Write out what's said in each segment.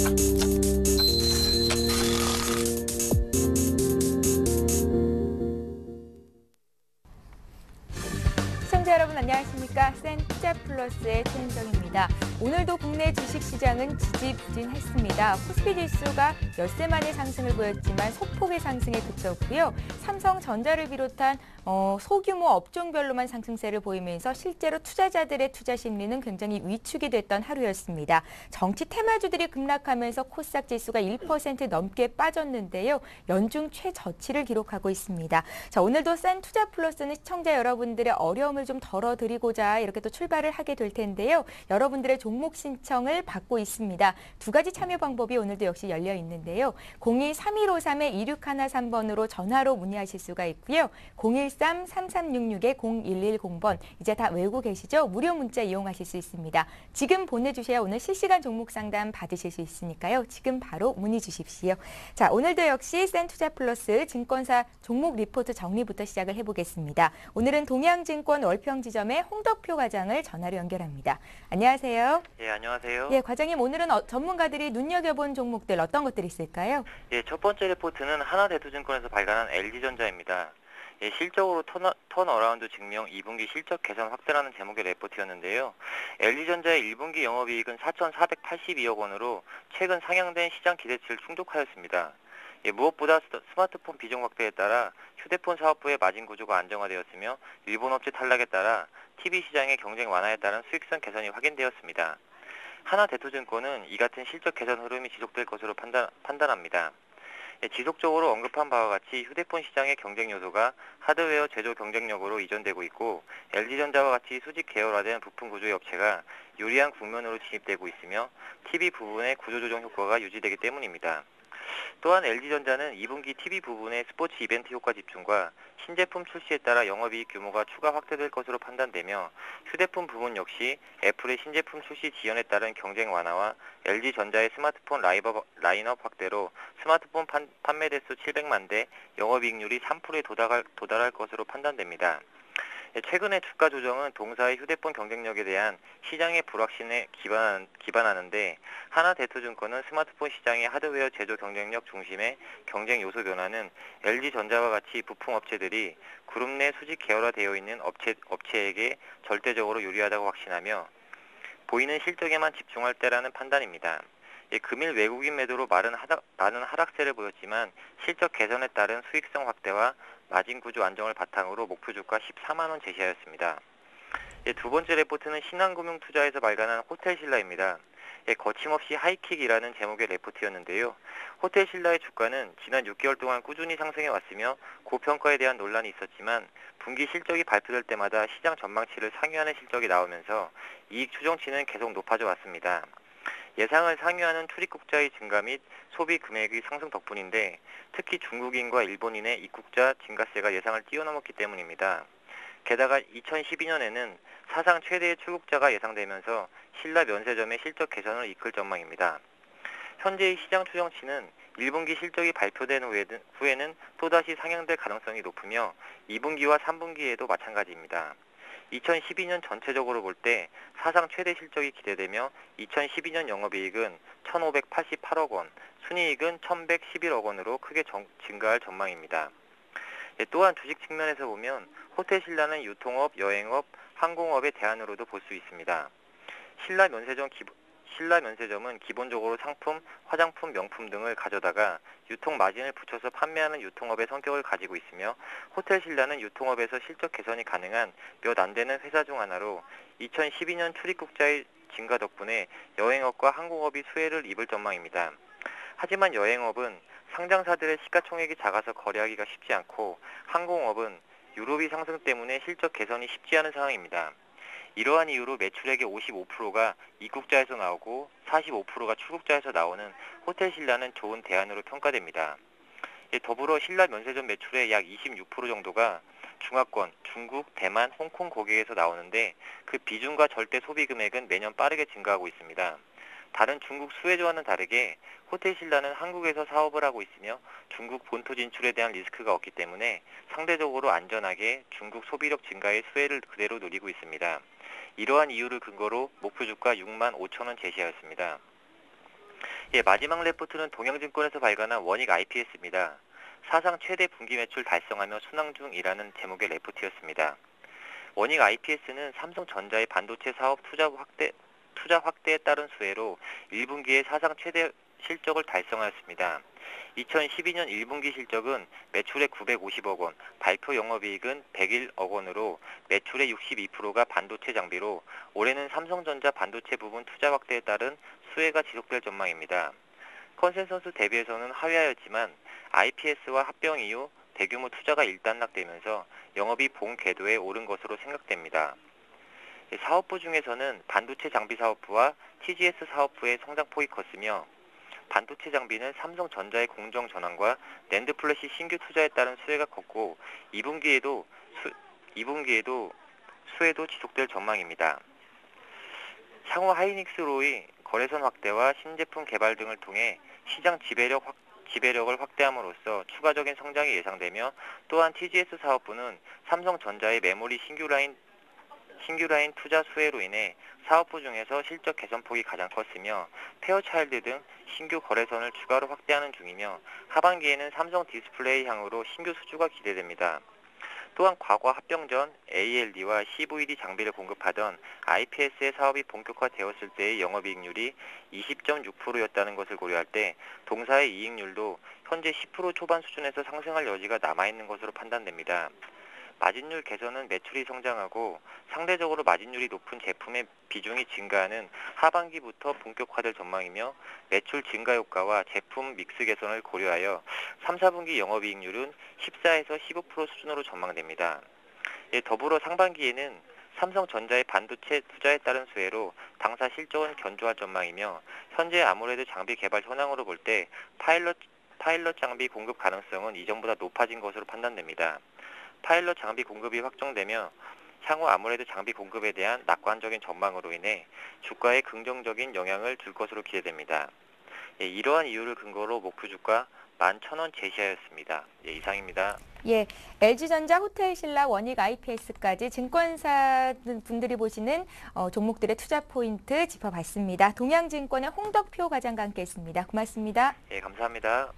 시청자 여러분 안녕하십니까? 센투자플러스의 최은정입니다. 오늘도 국내 주식시장은 지지부진했습니다. 코스피 지수가 엿새 만에 상승을 보였지만 소폭의 상승에 그쳤고요. 삼성전자를 비롯한 소규모 업종별로만 상승세를 보이면서 실제로 투자자들의 투자 심리는 굉장히 위축이 됐던 하루였습니다. 정치 테마주들이 급락하면서 코스닥 지수가 1% 넘게 빠졌는데요. 연중 최저치를 기록하고 있습니다. 자, 오늘도 센투자플러스는 시청자 여러분들의 어려움을 좀 덜어드리고자 이렇게 또 출발을 하게 될 텐데요. 여러분들의 종목 신청을 받고 있습니다. 두 가지 참여 방법이 오늘도 역시 열려 있는데요. 02-3153-2613번으로 전화로 문의하실 수가 있고요. 013-3366-0110번 이제 다 외우고 계시죠? 무료 문자 이용하실 수 있습니다. 지금 보내주셔야 오늘 실시간 종목 상담 받으실 수 있으니까요. 지금 바로 문의 주십시오. 자, 오늘도 역시 센투자플러스 증권사 종목 리포트 정리부터 시작을 해보겠습니다. 오늘은 동양증권 월평지점의 홍덕표 과장을 전화로 연결합니다. 안녕하세요. 예, 안녕하세요. 예, 과장님 오늘은 전문가들이 눈여겨본 종목들 어떤 것들이 있을까요? 예, 첫 번째 리포트는 하나대투증권에서 발간한 LG전자입니다. 예, 실적으로 턴어라운드 증명 2분기 실적 개선 확대라는 제목의 레포트였는데요. LG전자의 1분기 영업이익은 4,482억 원으로 최근 상향된 시장 기대치를 충족하였습니다. 예, 무엇보다 스마트폰 비중 확대에 따라 휴대폰 사업부의 마진 구조가 안정화되었으며 일본 업체 탈락에 따라 TV 시장의 경쟁 완화에 따른 수익성 개선이 확인되었습니다. 하나대투증권은 이 같은 실적 개선 흐름이 지속될 것으로 판단합니다. 예, 지속적으로 언급한 바와 같이 휴대폰 시장의 경쟁 요소가 하드웨어 제조 경쟁력으로 이전되고 있고 LG전자와 같이 수직 계열화된 부품 구조의 업체가 유리한 국면으로 진입되고 있으며 TV 부분의 구조조정 효과가 유지되기 때문입니다. 또한 LG전자는 2분기 TV 부분의 스포츠 이벤트 효과 집중과 신제품 출시에 따라 영업이익 규모가 추가 확대될 것으로 판단되며 휴대폰 부분 역시 애플의 신제품 출시 지연에 따른 경쟁 완화와 LG전자의 스마트폰 라인업 확대로 스마트폰 판매 대수 700만 대, 영업이익률이 3%에 도달할 것으로 판단됩니다. 최근의 주가 조정은 동사의 휴대폰 경쟁력에 대한 시장의 불확신에 기반하는데 하나대투증권은 스마트폰 시장의 하드웨어 제조 경쟁력 중심의 경쟁 요소 변화는 LG전자와 같이 부품 업체들이 그룹 내 수직 계열화되어 있는 업체에게 절대적으로 유리하다고 확신하며 보이는 실적에만 집중할 때라는 판단입니다. 금일 외국인 매도로 많은 하락세를 보였지만 실적 개선에 따른 수익성 확대와 마진 구조 안정을 바탕으로 목표 주가 14만 원 제시하였습니다. 두 번째 레포트는 신한금융투자에서 발간한 호텔신라입니다. 거침없이 하이킥이라는 제목의 레포트였는데요. 호텔신라의 주가는 지난 6개월 동안 꾸준히 상승해 왔으며 고평가에 대한 논란이 있었지만 분기 실적이 발표될 때마다 시장 전망치를 상회하는 실적이 나오면서 이익 추정치는 계속 높아져 왔습니다. 예상을 상회하는 출입국자의 증가 및 소비 금액의 상승 덕분인데 특히 중국인과 일본인의 입국자 증가세가 예상을 뛰어넘었기 때문입니다. 게다가 2012년에는 사상 최대의 출국자가 예상되면서 신라 면세점의 실적 개선을 이끌 전망입니다. 현재의 시장 추정치는 1분기 실적이 발표된 후에는 또다시 상향될 가능성이 높으며 2분기와 3분기에도 마찬가지입니다. 2012년 전체적으로 볼 때 사상 최대 실적이 기대되며 2012년 영업이익은 1,588억 원, 순이익은 1,111억 원으로 크게 증가할 전망입니다. 또한 주식 측면에서 보면 호텔신라는 유통업, 여행업, 항공업의 대안으로도 볼 수 있습니다. 신라 면세점은 기본적으로 상품, 화장품, 명품 등을 가져다가 유통 마진을 붙여서 판매하는 유통업의 성격을 가지고 있으며 호텔신라는 유통업에서 실적 개선이 가능한 몇 안 되는 회사 중 하나로 2012년 출입국자의 증가 덕분에 여행업과 항공업이 수혜를 입을 전망입니다. 하지만 여행업은 상장사들의 시가총액이 작아서 거래하기가 쉽지 않고 항공업은 유럽이 상승 때문에 실적 개선이 쉽지 않은 상황입니다. 이러한 이유로 매출액의 55%가 입국자에서 나오고 45%가 출국자에서 나오는 호텔신라는 좋은 대안으로 평가됩니다. 더불어 신라 면세점 매출의 약 26% 정도가 중화권, 중국, 대만, 홍콩 고객에서 나오는데 그 비중과 절대 소비 금액은 매년 빠르게 증가하고 있습니다. 다른 중국 수혜주와는 다르게 호텔신라는 한국에서 사업을 하고 있으며 중국 본토 진출에 대한 리스크가 없기 때문에 상대적으로 안전하게 중국 소비력 증가의 수혜를 그대로 누리고 있습니다. 이러한 이유를 근거로 목표 주가 6만 5천 원 제시하였습니다. 예, 마지막 레포트는 동양증권에서 발간한 원익 IPS입니다. 사상 최대 분기 매출 달성하며 순항 중이라는 제목의 레포트였습니다. 원익 IPS는 삼성전자의 반도체 사업 투자 확대에 따른 수혜로 1분기에 사상 최대 실적을 달성하였습니다. 2012년 1분기 실적은 매출의 950억 원, 발표 영업이익은 101억 원으로 매출의 62%가 반도체 장비로 올해는 삼성전자 반도체 부분 투자 확대에 따른 수혜가 지속될 전망입니다. 컨센서스 대비해서는 하회하였지만 IPS와 합병 이후 대규모 투자가 일단락되면서 영업이 본 궤도에 오른 것으로 생각됩니다. 사업부 중에서는 반도체 장비 사업부와 TGS 사업부의 성장폭이 컸으며 반도체 장비는 삼성전자의 공정 전환과 낸드 플래시 신규 투자에 따른 수혜가 컸고 2분기에도 수혜도 지속될 전망입니다. 향후 하이닉스로의 거래선 확대와 신제품 개발 등을 통해 시장 지배력을 확대함으로써 추가적인 성장이 예상되며 또한 TGS 사업부는 삼성전자의 메모리 신규 라인 투자 수혜로 인해 사업부 중에서 실적 개선폭이 가장 컸으며 페어차일드 등 신규 거래선을 추가로 확대하는 중이며 하반기에는 삼성 디스플레이 향으로 신규 수주가 기대됩니다. 또한 과거 합병 전 ALD와 CVD 장비를 공급하던 IPS의 사업이 본격화되었을 때의 영업이익률이 20.6%였다는 것을 고려할 때 동사의 이익률도 현재 10% 초반 수준에서 상승할 여지가 남아있는 것으로 판단됩니다. 마진율 개선은 매출이 성장하고 상대적으로 마진율이 높은 제품의 비중이 증가하는 하반기부터 본격화될 전망이며 매출 증가 효과와 제품 믹스 개선을 고려하여 3, 4분기 영업이익률은 14에서 15% 수준으로 전망됩니다. 더불어 상반기에는 삼성전자의 반도체 투자에 따른 수혜로 당사 실적은 견조할 전망이며 현재 아무래도 장비 개발 현황으로 볼 때 파일럿 장비 공급 가능성은 이전보다 높아진 것으로 판단됩니다. 파일럿 장비 공급이 확정되며 향후 아무래도 장비 공급에 대한 낙관적인 전망으로 인해 주가에 긍정적인 영향을 줄 것으로 기대됩니다. 이러한 이유를 근거로 목표 주가 11,000원 제시하였습니다. 이상입니다. LG전자, 호텔신라, 원익 IPS까지 증권사 분들이 보시는 종목들의 투자 포인트 짚어봤습니다. 동양증권의 홍덕표 과장과 함께했습니다. 고맙습니다. 감사합니다.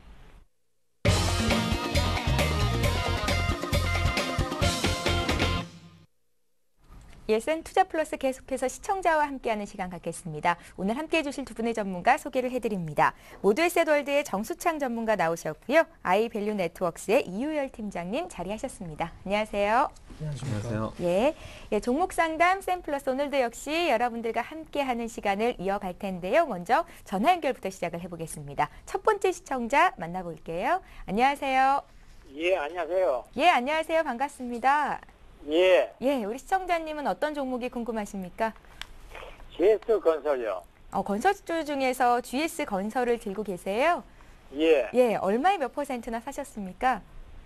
센투자플러스 계속해서 시청자와 함께하는 시간 갖겠습니다. 오늘 함께해 주실 두 분의 전문가 소개를 해드립니다. 모두에셋월드의 정수창 전문가 나오셨고요. 아이밸류 네트워크스의 이유열 팀장님 자리하셨습니다. 안녕하세요. 안녕하세요. 종목 상담 샘플러스 오늘도 역시 여러분들과 함께하는 시간을 이어갈 텐데요. 먼저 전화 연결부터 시작을 해보겠습니다. 첫 번째 시청자 만나볼게요. 안녕하세요. 안녕하세요. 안녕하세요. 반갑습니다. 우리 시청자님은 어떤 종목이 궁금하십니까? GS건설요. 건설주 중에서 GS건설을 들고 계세요? 얼마에 몇 퍼센트나 사셨습니까?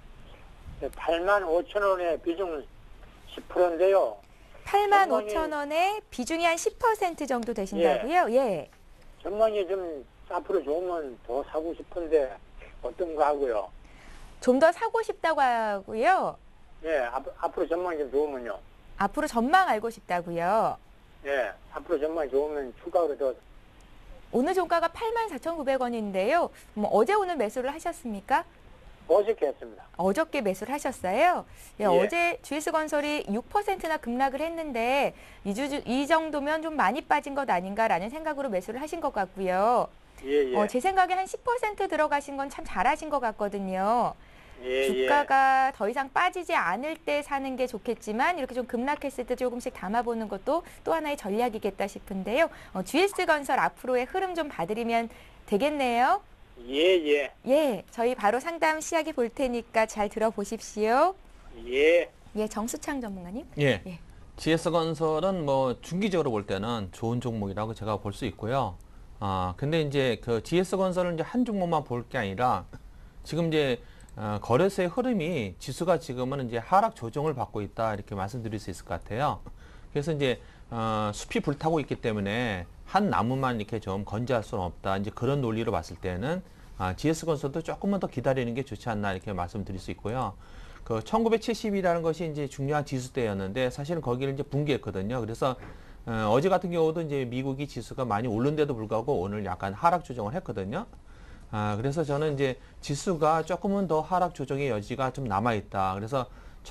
85,000원에 비중 10%인데요. 85,000원에 비중이 한 10% 정도 되신다고요? 전망이 좀 앞으로 좋으면 더 사고 싶은데 어떤 거 하고요? 좀 더 사고 싶다고 하고요? 앞으로 전망이 좀 좋으면요. 앞으로 전망 알고 싶다고요? 앞으로 전망이 좋으면 추가로 더. 오늘 종가가 84,900원인데요. 어제 오늘 매수를 하셨습니까? 어저께 했습니다. 어저께 매수를 하셨어요? 어제 GS건설이 6%나 급락을 했는데 이 정도면 좀 많이 빠진 것 아닌가라는 생각으로 매수를 하신 것 같고요. 제 생각에 한 10% 들어가신 건 참 잘하신 것 같거든요. 주가가 더 이상 빠지지 않을 때 사는 게 좋겠지만 이렇게 좀 급락했을 때 조금씩 담아보는 것도 또 하나의 전략이겠다 싶은데요. GS건설 앞으로의 흐름 좀 봐드리면 되겠네요. 저희 바로 상담 시작해 볼 테니까 잘 들어보십시오. 정수창 전문가님. GS건설은 중기적으로 볼 때는 좋은 종목이라고 제가 볼 수 있고요. 근데 이제 그 GS건설은 이제 한 종목만 볼 게 아니라 지금 이제 거래소의 흐름이 지수가 지금은 이제 하락 조정을 받고 있다 이렇게 말씀드릴 수 있을 것 같아요. 그래서 이제 숲이 불타고 있기 때문에 한 나무만 이렇게 좀 건재할 수는 없다. 이제 그런 논리로 봤을 때는 GS건설도 조금만 더 기다리는 게 좋지 않나 이렇게 말씀드릴 수 있고요. 그 1970이라는 것이 이제 중요한 지수대였는데 사실은 거기를 이제 붕괴했거든요. 그래서 어제 같은 경우도 이제 미국이 지수가 많이 오른데도 불구하고 오늘 약간 하락 조정을 했거든요. 그래서 저는 이제 지수가 조금은 더 하락 조정의 여지가 좀 남아 있다. 그래서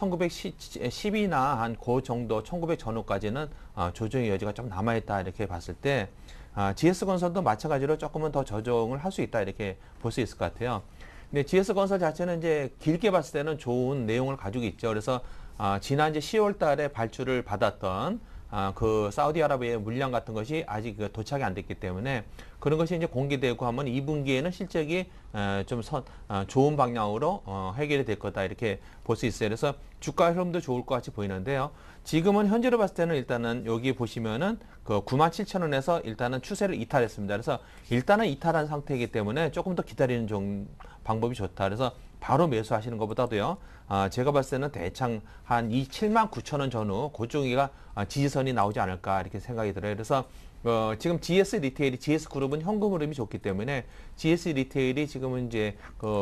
1910이나 한 그 정도 1900 전후까지는 조정의 여지가 좀 남아 있다 이렇게 봤을 때 GS건설도 마찬가지로 조금은 더 조정을 할 수 있다 이렇게 볼 수 있을 것 같아요. 근데 GS건설 자체는 이제 길게 봤을 때는 좋은 내용을 가지고 있죠. 그래서 지난 이제 10월 달에 발주를 받았던 그 사우디아라비아의 물량 같은 것이 아직 도착이 안 됐기 때문에 그런 것이 이제 공개되고 하면 2분기에는 실적이 좀 좋은 방향으로 해결이 될 거다 이렇게 볼 수 있어요. 그래서 주가 흐름도 좋을 것 같이 보이는데요. 지금은 현재로 봤을 때는 일단은 여기 보시면은 그 97,000원에서 일단은 추세를 이탈했습니다. 그래서 일단은 이탈한 상태이기 때문에 조금 더 기다리는 방법이 좋다. 그래서 바로 매수하시는 것보다도요. 제가 봤을 때는 대창 한 79,000원 전후 그쪽이가 지지선이 나오지 않을까 이렇게 생각이 들어요. 그래서 지금 GS 리테일이 GS 그룹은 현금 흐름이 좋기 때문에 GS 리테일이 지금은 이제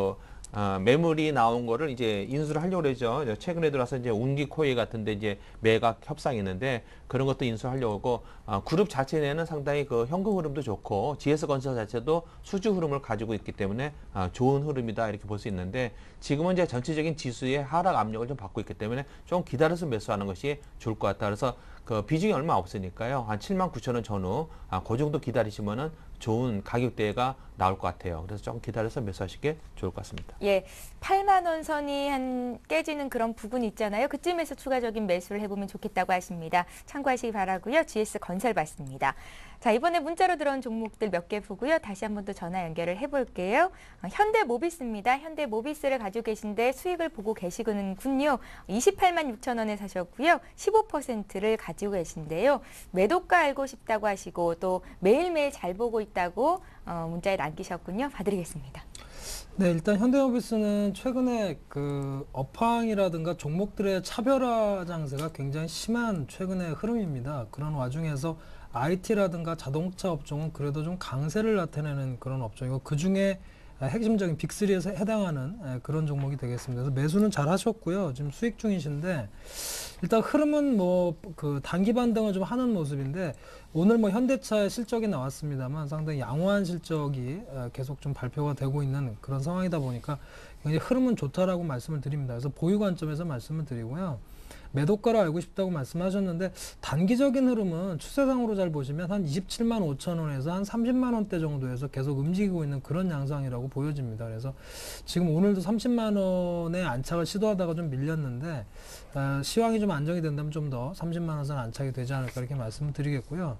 매물이 나온 거를 이제 인수를 하려고 그러죠. 최근에 들어서 이제 운기코이 같은데 이제 매각 협상이 있는데 그런 것도 인수하려고 하고 그룹 자체 내는 상당히 그 현금 흐름도 좋고 GS건설 자체도 수주 흐름을 가지고 있기 때문에 좋은 흐름이다 이렇게 볼 수 있는데 지금은 이제 전체적인 지수의 하락 압력을 좀 받고 있기 때문에 좀 기다려서 매수하는 것이 좋을 것 같다. 그래서 그 비중이 얼마 없으니까요. 한 79,000원 전후 그 정도 기다리시면은 좋은 가격대가 나올 것 같아요. 그래서 조금 기다려서 매수하시게 좋을 것 같습니다. 예, 8만 원 선이 깨지는 그런 부분이 있잖아요. 그쯤에서 추가적인 매수를 해보면 좋겠다고 하십니다. 참고하시기 바라고요. GS건설 봤습니다. 자, 이번에 문자로 들어온 종목들 몇 개 보고요. 다시 한번 또 전화 연결을 해볼게요. 현대모비스입니다. 현대모비스를 가지고 계신데 수익을 보고 계시군요. 28만 6천 원에 사셨고요. 15%를 가지고 계신데요. 매도가 알고 싶다고 하시고 또 매일매일 잘 보고 있다고 문자에 남기셨군요. 봐드리겠습니다. 네, 일단 현대모비스는 최근에 그 업황이라든가 종목들의 차별화 장세가 굉장히 심한 최근의 흐름입니다. 그런 와중에서 IT라든가 자동차 업종은 그래도 좀 강세를 나타내는 그런 업종이고 그 중에 핵심적인 빅3에서 해당하는 그런 종목이 되겠습니다. 그래서 매수는 잘 하셨고요. 지금 수익 중이신데 일단 흐름은 뭐 그 단기 반등을 좀 하는 모습인데 오늘 뭐 현대차의 실적이 나왔습니다만 상당히 양호한 실적이 계속 좀 발표가 되고 있는 그런 상황이다 보니까 굉장히 흐름은 좋다라고 말씀을 드립니다. 그래서 보유 관점에서 말씀을 드리고요. 매도가를 알고 싶다고 말씀하셨는데 단기적인 흐름은 추세상으로 잘 보시면 한 27만 5천 원에서 한 30만 원대 정도에서 계속 움직이고 있는 그런 양상이라고 보여집니다. 그래서 지금 오늘도 30만 원의 안착을 시도하다가 좀 밀렸는데 시황이 좀 안정이 된다면 좀 더 30만 원 선 안착이 되지 않을까 이렇게 말씀을 드리겠고요.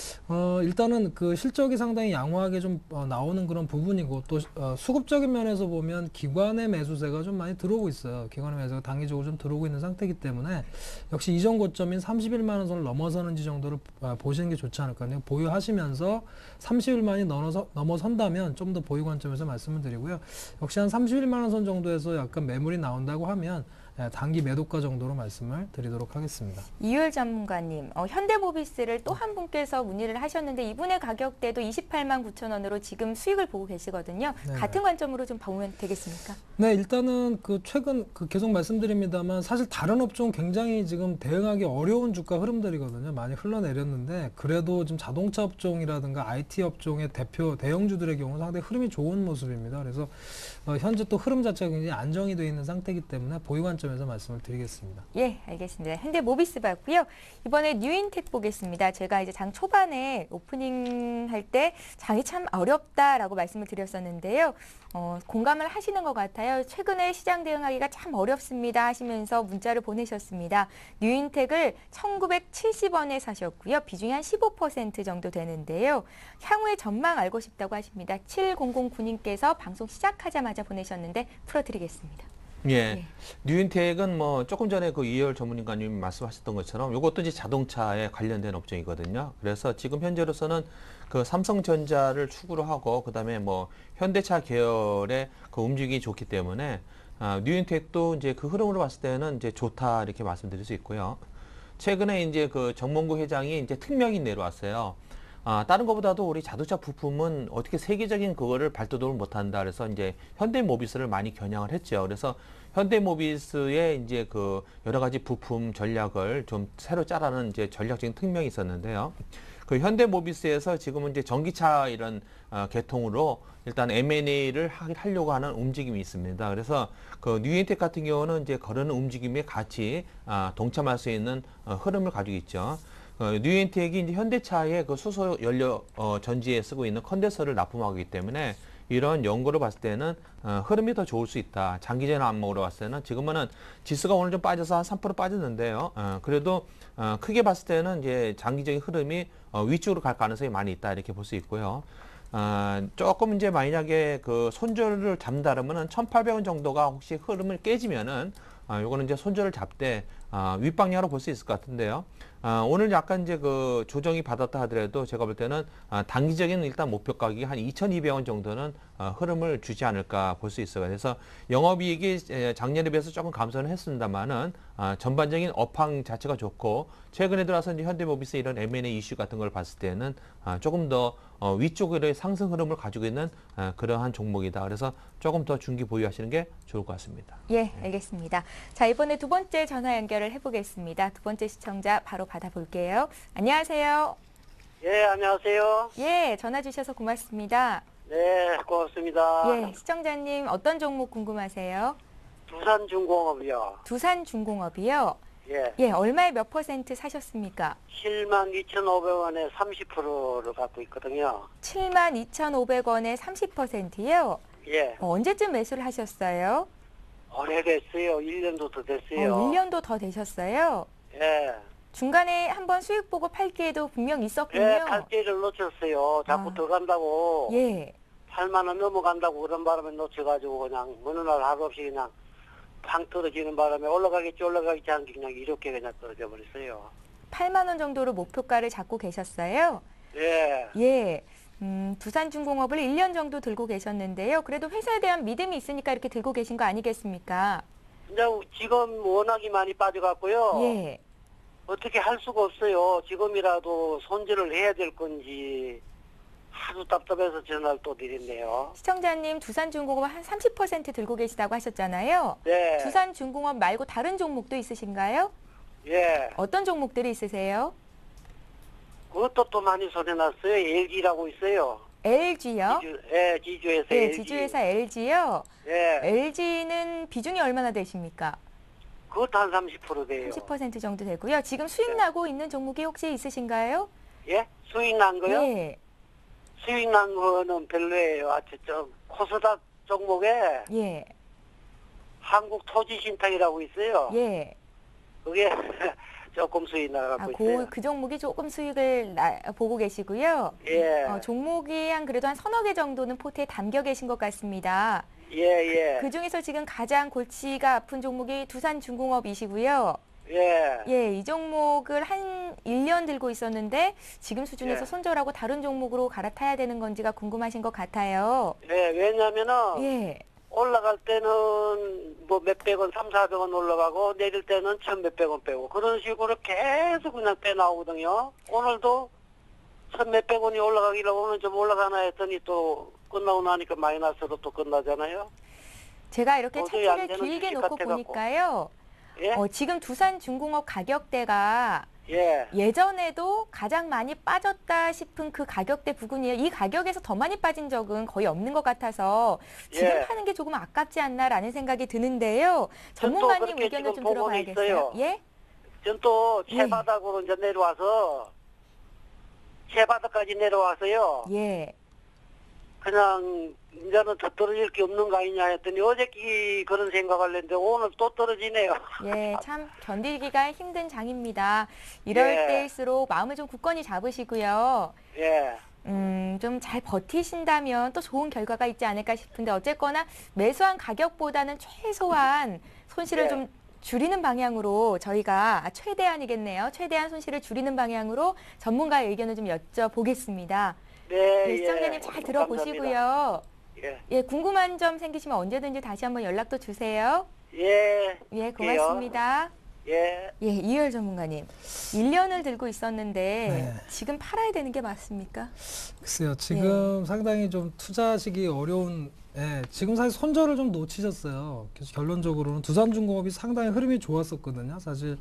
일단은 그 실적이 상당히 양호하게 좀 나오는 그런 부분이고 또 수급적인 면에서 보면 기관의 매수세가 좀 많이 들어오고 있어요. 기관의 매수가 단기적으로 좀 들어오고 있는 상태이기 때문에 역시 이전 고점인 31만 원 선을 넘어서는지 정도를 보시는 게 좋지 않을까요? 보유하시면서 31만이 넘어선다면 좀 더 보유 관점에서 말씀을 드리고요. 역시 한 31만 원 선 정도에서 약간 매물이 나온다고 하면 단기 매도가 정도로 말씀을 드리도록 하겠습니다. 이율 전문가님, 현대모비스를 또 한 분께서 문의를 하셨는데 이분의 가격대도 28만 9천 원으로 지금 수익을 보고 계시거든요. 네네. 같은 관점으로 좀 보면 되겠습니까? 네, 일단은 그 최근 계속 말씀드립니다만 사실 다른 업종은 굉장히 지금 대응하기 어려운 주가 흐름들이거든요. 많이 흘러내렸는데 그래도 지금 자동차 업종이라든가 IT 업종의 대표 대형주들의 경우는 상당히 흐름이 좋은 모습입니다. 그래서 현재 또 흐름 자체가 굉장히 안정이 되어 있는 상태이기 때문에 보유 관점에서 말씀을 드리겠습니다. 예, 알겠습니다. 현대모비스 봤고요. 이번에 뉴인텍 보겠습니다. 제가 이제 장 초반에 오프닝 할 때 장이 참 어렵다라고 말씀을 드렸었는데요. 공감을 하시는 것 같아요. 최근에 시장 대응하기가 참 어렵습니다 하시면서 문자를 보내셨습니다. 뉴인텍을 1970원에 사셨고요. 비중이 한 15% 정도 되는데요. 향후의 전망 알고 싶다고 하십니다. 7009님께서 방송 시작하자마자 보내셨는데 풀어드리겠습니다. 예. 뉴인텍은 뭐 조금 전에 그 이열 전문가님 말씀하셨던 것처럼 이것도 이제 자동차에 관련된 업종이거든요. 그래서 지금 현재로서는 그 삼성전자를 축으로 하고 그다음에 뭐 현대차 계열의 그 움직임이 좋기 때문에 뉴인텍도 이제 그 흐름으로 봤을 때는 이제 좋다 이렇게 말씀드릴 수 있고요. 최근에 이제 그 정몽구 회장이 이제 특명이 내려왔어요. 다른 것보다도 우리 자동차 부품은 어떻게 세계적인 그거를 발돋움을 못한다. 그래서 이제 현대모비스를 많이 겨냥을 했죠. 그래서 현대모비스의 이제 그 여러 가지 부품 전략을 좀 새로 짜라는 이제 전략적인 특명이 있었는데요. 그 현대모비스에서 지금은 이제 전기차 이런 계통으로 일단 M&A를 하려고 하는 움직임이 있습니다. 그래서 그 뉴엔텍 같은 경우는 이제 그런 움직임에 같이 동참할 수 있는 흐름을 가지고 있죠. 뉴엔텍이 이제 현대차의 그 수소 연료 전지에 쓰고 있는 컨덴서를 납품하기 때문에 이런 연구를 봤을 때는 흐름이 더 좋을 수 있다. 장기적인 안목으로 봤을 때는 지금은 지수가 오늘 좀 빠져서 한 3% 빠졌는데요. 그래도 크게 봤을 때는 이제 장기적인 흐름이 위쪽으로 갈 가능성이 많이 있다 이렇게 볼 수 있고요. 조금 이제 만약에 그 손절을 잡는다면은 1,800원 정도가 혹시 흐름을 깨지면은 요거는 이제 손절을 잡되 윗방향으로 볼 수 있을 것 같은데요. 오늘 약간 이제 그 조정이 받았다 하더라도 제가 볼 때는 단기적인 일단 목표 가격이 한 2,200원 정도는 흐름을 주지 않을까 볼 수 있어요. 그래서 영업이익이 작년에 비해서 조금 감소는 했습니다만은 전반적인 업황 자체가 좋고 최근에 들어서 이제 현대모비스 이런 M&A 이슈 같은 걸 봤을 때는 조금 더 위쪽으로의 상승 흐름을 가지고 있는 그러한 종목이다. 그래서 조금 더 중기 보유하시는 게 좋을 것 같습니다. 예, 알겠습니다. 자, 이번에 두 번째 전화 연결을 해보겠습니다. 두 번째 시청자 바로 받아볼게요. 안녕하세요. 예, 안녕하세요. 예, 전화 주셔서 고맙습니다. 네, 고맙습니다. 예, 시청자님 어떤 종목 궁금하세요? 두산중공업이요. 두산중공업이요? 예, 예, 얼마에 몇 % 사셨습니까? 72,500원에 30%를 갖고 있거든요. 72,500원에 30%요? 예, 언제쯤 매수를 하셨어요? 오래됐어요. 1년도 더 됐어요. 1년도 더 되셨어요? 예, 중간에 한번 수익 보고 팔 기회도 분명 있었군요. 예, 갈 기회를 놓쳤어요. 자꾸 더 간다고. 예. 8만 원 넘어간다고 그런 바람에 놓쳐가지고 그냥 어느 날 하루 없이 그냥 팡 떨어지는 바람에 올라가겠지 않게 그냥 이렇게 그냥 떨어져 버렸어요. 8만 원 정도로 목표가를 잡고 계셨어요? 예, 예. 두산중공업을 1년 정도 들고 계셨는데요. 그래도 회사에 대한 믿음이 있으니까 이렇게 들고 계신 거 아니겠습니까? 이제 지금 워낙이 많이 빠져갖고요. 예. 어떻게 할 수가 없어요. 지금이라도 손질을 해야 될 건지 하도 답답해서 전화를 또 드렸네요. 시청자님 두산중공업 한 30% 들고 계시다고 하셨잖아요. 네. 두산중공업 말고 다른 종목도 있으신가요? 예. 어떤 종목들이 있으세요? 그것도 또 많이 손해났어요. LG라고 있어요. LG요? 지주회사 네, LG. 지주회사 LG요. 예. LG는 비중이 얼마나 되십니까? 그것도 한 30% 돼요. 30% 정도 되고요. 지금 수익 네. 나고 있는 종목이 혹시 있으신가요? 예? 수익 난 거요? 네. 수익 난 거는 별로예요. 코스닥 종목에 예. 한국토지신탁이라고 있어요. 예. 그게 조금 수익 나가고 있어요. 그 종목이 조금 수익을 보고 계시고요. 예. 종목이 그래도 한 서너 개 정도는 포트에 담겨 계신 것 같습니다. 예. 그 중에서 지금 가장 골치가 아픈 종목이 두산중공업이시고요. 예. 예, 이 종목을 한 1년 들고 있었는데 지금 수준에서 예. 손절하고 다른 종목으로 갈아타야 되는 건지가 궁금하신 것 같아요. 예, 왜냐면은 예. 올라갈 때는 뭐 몇백 원, 3,400원 올라가고 내릴 때는 1,000몇백 원 빼고 그런 식으로 계속 그냥 빼나오거든요. 오늘도 1,000몇백 원이 올라가길래 오늘 좀 올라가나 했더니 또 끝나고 나니까 마이너스로 또 끝나잖아요. 제가 이렇게 도저히 안 차트를 되는 길게 주식 놓고 같아갖고. 보니까요. 예? 지금 두산중공업 가격대가 예. 예전에도 가장 많이 빠졌다 싶은 그 가격대 부근이에요. 이 가격에서 더 많이 빠진 적은 거의 없는 것 같아서 지금 예. 하는 게 조금 아깝지 않나라는 생각이 드는데요. 전 또 전문가님 그렇게 의견을 지금 좀 보고는 들어봐야겠어요. 있어요. 예? 전 또 예. 채바닥으로 이제 내려와서 채바닥까지 내려와서요. 예. 그냥 이제는 더 떨어질 게 없는 거 아니냐 했더니 어저께 그런 생각을 했는데 오늘 또 떨어지네요. 예, 참 견디기가 힘든 장입니다. 이럴 예. 때일수록 마음을 좀 굳건히 잡으시고요. 예. 좀 잘 버티신다면 또 좋은 결과가 있지 않을까 싶은데 어쨌거나 매수한 가격보다는 최소한 손실을 예. 좀 줄이는 방향으로 저희가 최대한이겠네요. 최대한 손실을 줄이는 방향으로 전문가의 의견을 좀 여쭤보겠습니다. 네, 예, 시청자님 잘 감사합니다. 들어보시고요. 예. 예, 궁금한 점 생기시면 언제든지 다시 한번 연락도 주세요. 예. 예, 고맙습니다. 예. 예, 이열 전문가님. 1년을 들고 있었는데 네. 지금 팔아야 되는 게 맞습니까? 글쎄요, 지금 예. 상당히 좀 투자하시기 어려운, 지금 사실 손절을 좀 놓치셨어요. 그래서 결론적으로는 두산중공업이 상당히 흐름이 좋았었거든요. 사실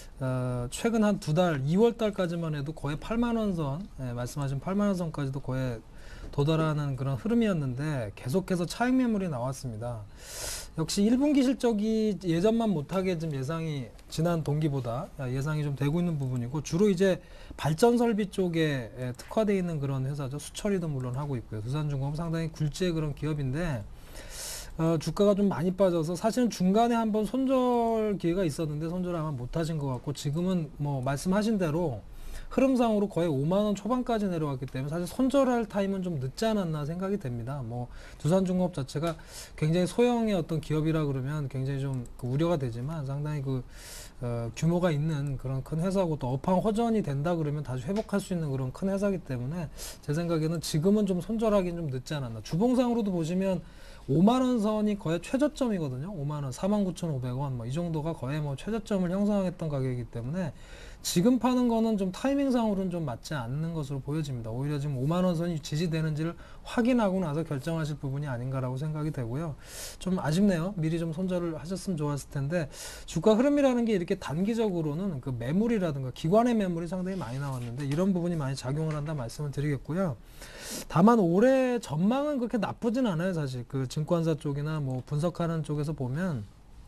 최근 한 2달, 2월 달까지만 해도 거의 8만 원 선, 말씀하신 8만 원 선까지도 거의 도달하는 그런 흐름이었는데 계속해서 차익 매물이 나왔습니다. 역시 1분기 실적이 예전만 못하게 좀 예상이 지난 동기보다 예상이 좀 되고 있는 부분이고, 주로 이제 발전 설비 쪽에 특화되어 있는 그런 회사죠. 수처리도 물론 하고 있고요. 두산중공업 상당히 굴지의 그런 기업인데 주가가 좀 많이 빠져서 사실은 중간에 한번 손절 기회가 있었는데 손절 아마 못하신 것 같고, 지금은 뭐 말씀하신 대로 흐름상으로 거의 5만 원 초반까지 내려왔기 때문에 사실 손절할 타임은 좀 늦지 않았나 생각이 됩니다. 뭐 두산중공업 자체가 굉장히 소형의 어떤 기업이라 그러면 굉장히 좀 우려가 되지만, 상당히 규모가 있는 그런 큰 회사고, 또 업황 호전이 된다 그러면 다시 회복할 수 있는 그런 큰 회사이기 때문에 제 생각에는 지금은 좀 손절하기는 좀 늦지 않았나. 주봉상으로도 보시면 5만 원 선이 거의 최저점이거든요. 5만 원, 49,500원 뭐 이 정도가 거의 뭐 최저점을 형성했던 가격이기 때문에 지금 파는 거는 좀 타이밍상으로는 좀 맞지 않는 것으로 보여집니다. 오히려 지금 5만 원 선이 지지되는지를 확인하고 나서 결정하실 부분이 아닌가라고 생각이 되고요. 좀 아쉽네요. 미리 좀 손절을 하셨으면 좋았을 텐데, 주가 흐름이라는 게 이렇게 단기적으로는 그 매물이라든가 기관의 매물이 상당히 많이 나왔는데 이런 부분이 많이 작용을 한다 말씀을 드리겠고요. 다만 올해 전망은 그렇게 나쁘진 않아요. 사실 그 증권사 쪽이나 뭐 분석하는 쪽에서 보면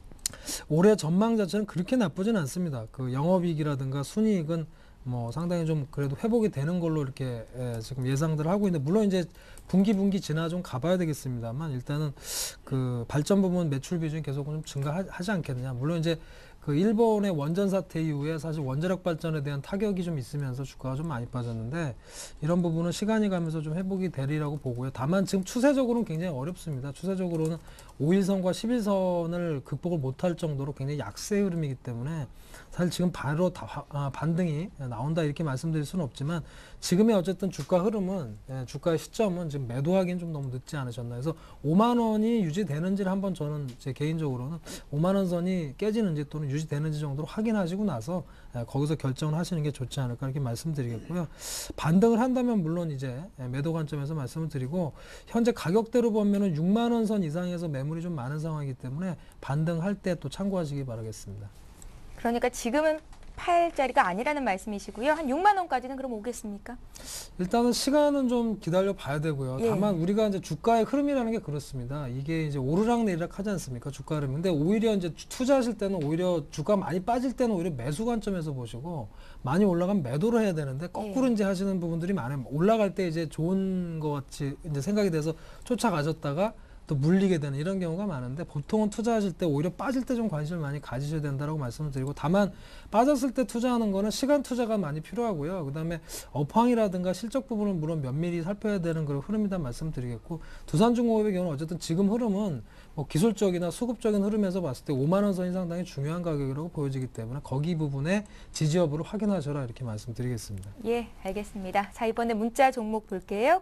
올해 전망 자체는 그렇게 나쁘진 않습니다. 그 영업이익이라든가 순이익은 뭐 상당히 좀 그래도 회복이 되는 걸로 이렇게 지금 예상들 하고 있는데, 물론 이제 분기 지나 좀 가봐야 되겠습니다만, 일단은 그 발전 부분 매출 비중이 계속 좀 증가하지 않겠느냐. 물론 이제 그 일본의 원전 사태 이후에 사실 원자력 발전에 대한 타격이 좀 있으면서 주가가 좀 많이 빠졌는데, 이런 부분은 시간이 가면서 좀 회복이 되리라고 보고요. 다만 지금 추세적으로는 굉장히 어렵습니다. 추세적으로는 5일선과 11선을 극복을 못할 정도로 굉장히 약세 흐름이기 때문에 사실 지금 바로 반등이 나온다 이렇게 말씀드릴 수는 없지만, 지금의 어쨌든 주가 흐름은, 주가의 시점은 지금 매도하기는 좀 너무 늦지 않으셨나 해서 5만 원이 유지되는지를 한번 저는 제 개인적으로는 5만 원 선이 깨지는지 또는 유지되는지 정도로 확인하시고 나서 거기서 결정을 하시는 게 좋지 않을까 이렇게 말씀드리겠고요. 반등을 한다면 물론 이제 매도 관점에서 말씀을 드리고, 현재 가격대로 보면은 6만 원 선 이상에서 매물이 좀 많은 상황이기 때문에 반등할 때 또 참고하시기 바라겠습니다. 그러니까 지금은 팔 자리가 아니라는 말씀이시고요. 한 6만 원까지는 그럼 오겠습니까? 일단은 시간은 좀 기다려 봐야 되고요. 예. 다만 우리가 이제 주가의 흐름이라는 게 그렇습니다. 이게 이제 오르락 내리락 하지 않습니까? 주가 흐름. 근데 오히려 이제 투자하실 때는 오히려 주가 많이 빠질 때는 오히려 매수 관점에서 보시고, 많이 올라가면 매도를 해야 되는데 거꾸로 예. 이제 하시는 부분들이 많아요. 올라갈 때 이제 좋은 것 같이 이제 생각이 돼서 쫓아가셨다가 또 물리게 되는 이런 경우가 많은데, 보통은 투자하실 때 오히려 빠질 때 좀 관심을 많이 가지셔야 된다고 말씀을 드리고, 다만 빠졌을 때 투자하는 거는 시간 투자가 많이 필요하고요. 그다음에 업황이라든가 실적 부분은 물론 면밀히 살펴야 되는 그런 흐름이다 말씀드리겠고, 두산중공업의 경우는 어쨌든 지금 흐름은 뭐 기술적이나 수급적인 흐름에서 봤을 때 5만 원 선이 상당히 중요한 가격이라고 보여지기 때문에 거기 부분에 지지 여부를 확인하셔라 이렇게 말씀드리겠습니다. 예, 알겠습니다. 자, 이번에 문자 종목 볼게요.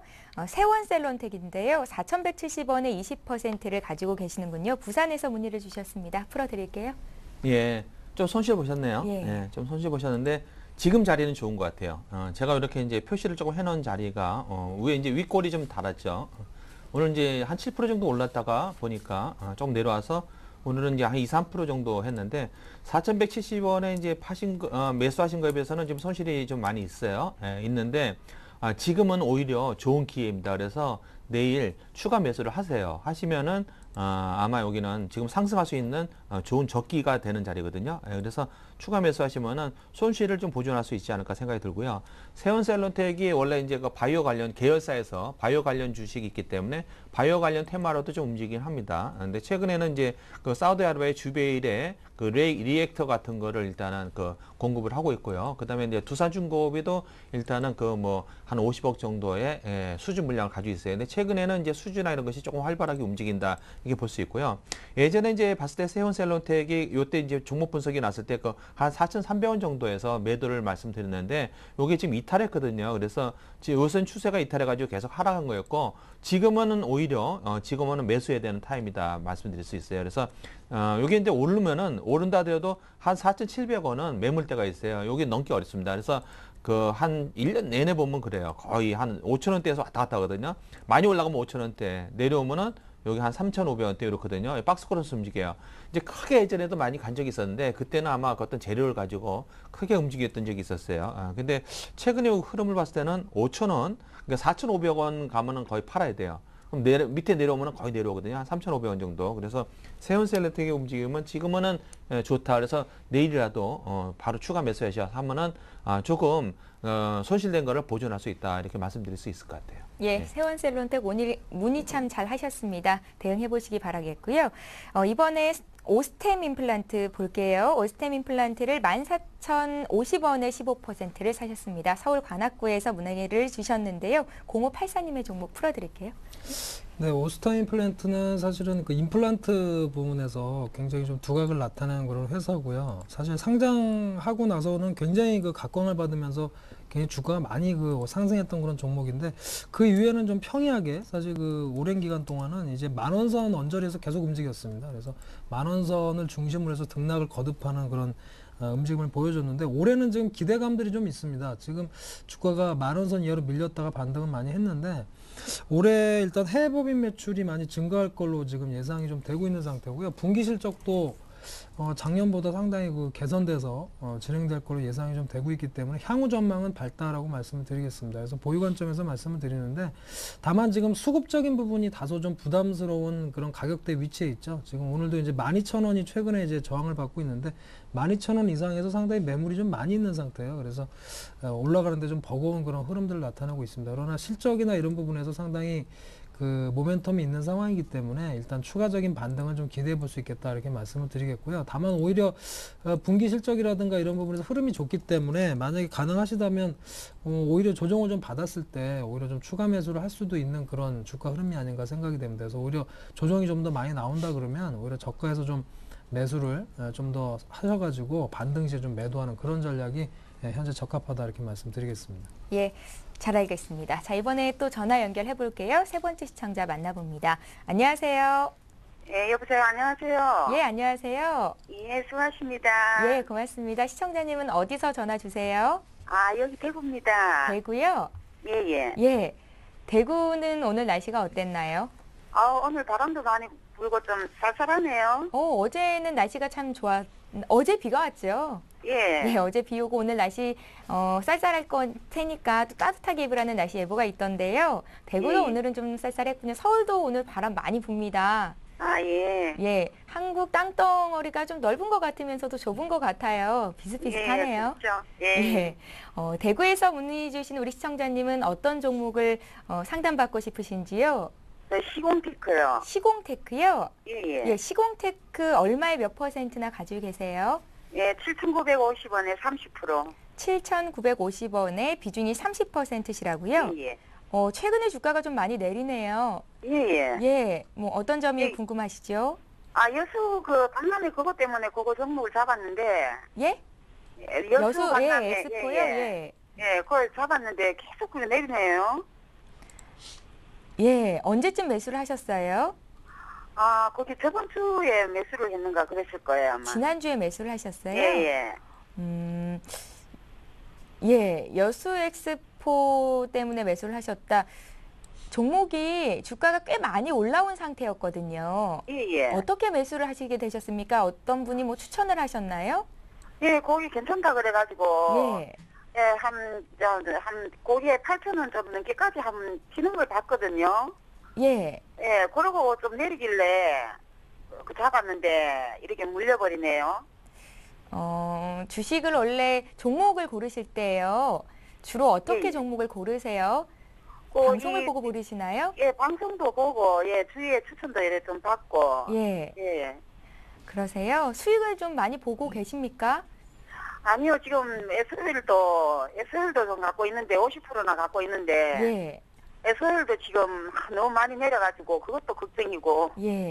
세원셀론텍인데요. 4,170원에 20%를 가지고 계시는군요. 부산에서 문의를 주셨습니다. 풀어드릴게요. 예, 좀 손실 보셨네요. 예. 예, 좀 손실 보셨는데 지금 자리는 좋은 것 같아요. 제가 이렇게 이제 표시를 조금 해놓은 자리가 위에 이제 윗골이 좀 달았죠. 오늘 이제 한 7% 정도 올랐다가 보니까 조금 내려와서 오늘은 이제 한 2, 3% 정도 했는데 4,170원에 이제 매수하신 거에 비해서는 지금 손실이 좀 많이 있어요. 예, 있는데 지금은 오히려 좋은 기회입니다. 그래서 내일 추가 매수를 하세요. 하시면은 아마 여기는 지금 상승할 수 있는 좋은 적기가 되는 자리거든요. 예, 그래서 추가 매수하시면은 손실을 좀 보존할 수 있지 않을까 생각이 들고요. 세온셀론텍이 원래 이제 그 바이오 관련 계열사에서 바이오 관련 주식이 있기 때문에 바이오 관련 테마로도 좀 움직이긴 합니다. 근데 최근에는 이제 그 사우디아라비아의 주베일의 그 리액터 같은 거를 일단은 그 공급을 하고 있고요. 그다음에 이제 두산중공업이도 일단은 그 뭐 한 50억 정도의 수주 물량을 가지고 있어요. 근데 최근에는 이제 수주나 이런 것이 조금 활발하게 움직인다 이게 볼 수 있고요. 예전에 이제 봤을 때 세온셀론텍이 요때 이제 종목 분석이 났을 때 그 한 4,300원 정도에서 매도를 말씀드렸는데 요게 지금 이탈했거든요. 그래서 지금 요선 추세가 이탈해가지고 계속 하락한 거였고 지금은 오히려 지금은 매수해야 되는 타임이다 말씀드릴 수 있어요. 그래서 요게 이제 오른다 하더라도 한 4,700원은 매물대가 있어요. 요게 넘기 어렵습니다. 그래서 그 한 1년 내내 보면 그래요. 거의 한 5,000원대에서 왔다 갔다 하거든요. 많이 올라가면 5,000원대, 내려오면은 여기 한 3,500원대 이렇거든요. 박스 크로스 움직여요. 이제 크게 예전에도 많이 간 적이 있었는데 그때는 아마 그 어떤 재료를 가지고 크게 움직였던 적이 있었어요. 근데 최근에 흐름을 봤을 때는 5,000원, 그러니까 4,500원 가면은 거의 팔아야 돼요. 그럼 밑에 내려오면 거의 내려오거든요. 한 3,500원 정도. 그래서 세온셀렉텍의 움직임은 지금은 좋다. 그래서 내일이라도 바로 추가 매수하셔서 하면은 조금 손실된 거를 보존할 수 있다. 이렇게 말씀드릴 수 있을 것 같아요. 예, 네. 세원셀론텍 오늘 문의 참 잘 하셨습니다. 대응해 보시기 바라겠고요. 이번에 오스템 임플란트 볼게요. 오스템 임플란트를 14,050원에 15%를 사셨습니다. 서울 관악구에서 문의를 주셨는데요. 0584님의 종목 풀어드릴게요. 네, 오스템 임플란트는 사실은 그 임플란트 부분에서 굉장히 좀 두각을 나타내는 그런 회사고요. 사실 상장하고 나서는 굉장히 그 각광을 받으면서 굉장히 주가가 많이 그 상승했던 그런 종목인데 그 이후에는 좀 평이하게 사실 그 오랜 기간 동안은 이제 만원선 언저리에서 계속 움직였습니다. 그래서 만원선을 중심으로 해서 등락을 거듭하는 그런 움직임을 보여줬는데 올해는 지금 기대감들이 좀 있습니다. 지금 주가가 만원선 이하로 밀렸다가 반등은 많이 했는데 올해 일단 해외 법인 매출이 많이 증가할 걸로 지금 예상이 좀 되고 있는 상태고요. 분기 실적도 작년보다 상당히 그 개선돼서 진행될 걸로 예상이 좀 되고 있기 때문에 향후 전망은 밝다라고 말씀을 드리겠습니다. 그래서 보유 관점에서 말씀을 드리는데 다만 지금 수급적인 부분이 다소 좀 부담스러운 그런 가격대 위치에 있죠. 지금 오늘도 이제 12,000원이 최근에 이제 저항을 받고 있는데 12,000원 이상에서 상당히 매물이 좀 많이 있는 상태예요. 그래서 올라가는데 좀 버거운 그런 흐름들을 나타내고 있습니다. 그러나 실적이나 이런 부분에서 상당히 그 모멘텀이 있는 상황이기 때문에 일단 추가적인 반등은 좀 기대해 볼 수 있겠다 이렇게 말씀을 드리겠고요. 다만 오히려 분기 실적이라든가 이런 부분에서 흐름이 좋기 때문에 만약에 가능하시다면 오히려 조정을 좀 받았을 때 오히려 좀 추가 매수를 할 수도 있는 그런 주가 흐름이 아닌가 생각이 됩니다. 그래서 오히려 조정이 좀 더 많이 나온다 그러면 오히려 저가에서 좀 매수를 좀 더 하셔가지고 반등 시에 좀 매도하는 그런 전략이 현재 적합하다 이렇게 말씀드리겠습니다. 예, 잘 알겠습니다. 자, 이번에 또 전화 연결해 볼게요. 세 번째 시청자 만나봅니다. 안녕하세요. 예, 여보세요. 안녕하세요. 예, 안녕하세요. 예, 수고하십니다. 예, 고맙습니다. 시청자님은 어디서 전화 주세요? 아, 여기 대구입니다. 대구요? 예, 예. 예. 대구는 오늘 날씨가 어땠나요? 오늘 바람도 많이 불고 좀 쌀쌀하네요. 어제는 날씨가 참 어제 비가 왔죠? 예. 네, 어제 비 오고 오늘 날씨 쌀쌀할 테니까 또 따뜻하게 입으라는 날씨 예보가 있던데요. 대구도 예. 오늘은 좀 쌀쌀했군요. 서울도 오늘 바람 많이 붑니다. 아, 예. 예, 한국 땅덩어리가 좀 넓은 것 같으면서도 좁은 것 같아요. 비슷비슷하네요. 예, 그렇죠. 예. 예. 대구에서 문의 주신 우리 시청자님은 어떤 종목을 상담받고 싶으신지요? 네, 시공테크요. 시공테크요? 예, 예. 예, 시공테크 얼마에 몇 %나 가지고 계세요? 예, 7,950원에 30%. 7,950원에 비중이 30%시라고요? 예, 예. 최근에 주가가 좀 많이 내리네요. 예, 예. 예, 뭐 어떤 점이 예. 궁금하시죠? 아, 여수 박람회 그것 때문에 그거 종목을 잡았는데. 예? 여수 박람회. 예, 엑스포요? 예, 예. 예. 예, 그걸 잡았는데 계속 그냥 내리네요. 예, 언제쯤 매수를 하셨어요? 아, 거기 저번 주에 매수를 했는가 그랬을 거예요, 아마. 지난주에 매수를 하셨어요? 예, 예. 예, 여수 엑스포 때문에 매수를 하셨다. 종목이 주가가 꽤 많이 올라온 상태였거든요. 예, 예. 어떻게 매수를 하시게 되셨습니까? 어떤 분이 뭐 추천을 하셨나요? 예, 거기 괜찮다 그래가지고. 예. 예, 한 고기에 8,000원 좀 넘게까지 한 치는 걸 봤거든요. 예. 예, 그러고 좀 내리길래 잡았는데 이렇게 물려버리네요. 주식을 원래 종목을 고르실 때요. 주로 어떻게 예. 종목을 고르세요? 그 방송을 보고 고르시나요? 예, 방송도 보고, 예, 주위에 추천도 이래 좀 받고. 예. 예. 그러세요? 수익을 좀 많이 보고 계십니까? 아니요, 지금 SL도 좀 갖고 있는데, 50%나 갖고 있는데. 예. SL도 지금 너무 많이 내려가지고, 그것도 걱정이고. 예.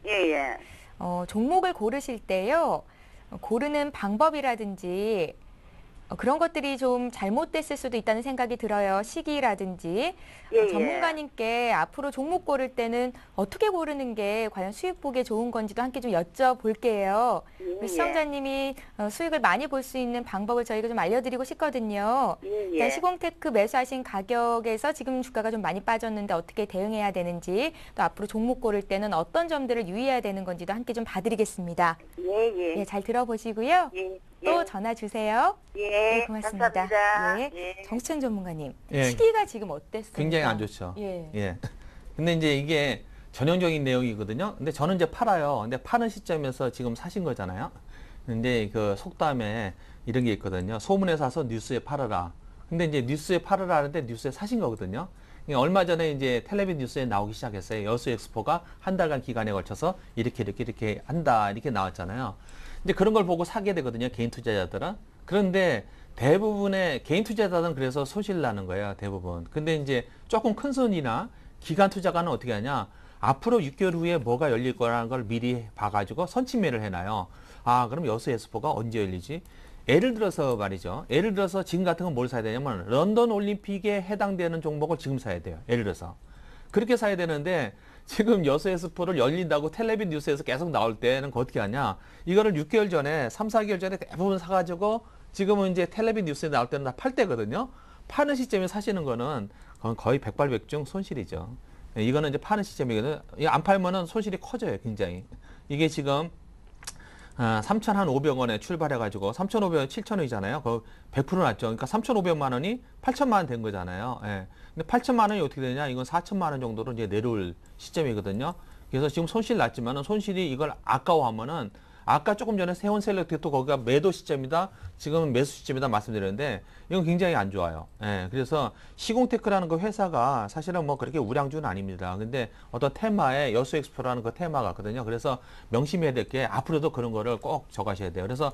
예, 예. 종목을 고르실 때요. 고르는 방법이라든지 그런 것들이 좀 잘못됐을 수도 있다는 생각이 들어요. 시기라든지. 예, 전문가님께 앞으로 종목 고를 때는 어떻게 고르는 게 과연 수익 보기에 좋은 건지도 함께 좀 여쭤볼게요. 우리 시청자님이 수익을 많이 볼 수 있는 방법을 저희가 좀 알려드리고 싶거든요. 일단 시공테크 매수하신 가격에서 지금 주가가 좀 많이 빠졌는데 어떻게 대응해야 되는지, 또 앞으로 종목 고를 때는 어떤 점들을 유의해야 되는 건지도 함께 좀 봐드리겠습니다. 예. 예, 잘 들어보시고요. 또 전화 주세요. 예, 네, 고맙습니다. 감사합니다. 예. 정수창 전문가님, 예. 시기가 지금 어땠습니까? 굉장히 안 좋죠. 예. 예. 근데 이제 이게 전형적인 내용이거든요. 근데 저는 이제 팔아요. 근데 파는 시점에서 지금 사신 거잖아요. 근데 그 속담에 이런 게 있거든요. 소문에 사서 뉴스에 팔아라. 근데 이제 뉴스에 팔아라 하는데 뉴스에 사신 거거든요. 얼마 전에 이제 텔레비전 뉴스에 나오기 시작했어요. 여수 엑스포가 한 달간 기간에 걸쳐서 이렇게 한다. 이렇게 나왔잖아요. 이제 그런 걸 보고 사게 되거든요. 개인 투자자들은. 그런데 대부분의 개인 투자자들은 그래서 손실 나는 거예요. 대부분. 근데 이제 조금 큰 손이나 기관 투자가는 어떻게 하냐. 앞으로 6개월 후에 뭐가 열릴 거라는 걸 미리 봐가지고 선침매를 해놔요. 아, 그럼 여수 엑스포가 언제 열리지? 예를 들어서 말이죠. 예를 들어서 지금 같은 건 뭘 사야 되냐면 런던 올림픽에 해당되는 종목을 지금 사야 돼요. 예를 들어서. 그렇게 사야 되는데 지금 여수 엑스포를 열린다고 텔레비전 뉴스에서 계속 나올 때는 어떻게 하냐. 이거를 6개월 전에, 3, 4개월 전에 대부분 사가지고 지금은 이제 텔레비전 뉴스에 나올 때는 다 팔 때거든요. 파는 시점에 사시는 거는 그건 거의 백발백중 손실이죠. 이거는 이제 파는 시점이거든요. 안 팔면은 손실이 커져요, 굉장히. 이게 지금 3,500원에 출발해가지고 3,500원, 7,000원이잖아요. 그 100% 났죠. 그러니까 3,500만 원이 8,000만 원 된 거잖아요. 예. 근데 8,000만 원이 어떻게 되냐? 이건 4,000만 원 정도로 이제 내려올 시점이거든요. 그래서 지금 손실 났지만은 손실이 이걸 아까워하면은 아까 조금 전에 세원 셀렉트도 거기가 매도 시점이다. 지금은 매수 시점이다 말씀드렸는데 이건 굉장히 안 좋아요. 예, 그래서 시공테크라는 그 회사가 사실은 뭐 그렇게 우량주는 아닙니다. 근데 어떤 테마에 여수 엑스포라는 그 테마가 있거든요. 그래서 명심해야 될 게 앞으로도 그런 거를 꼭 적으셔야 돼요. 그래서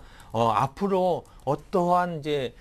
앞으로 어떠한 이제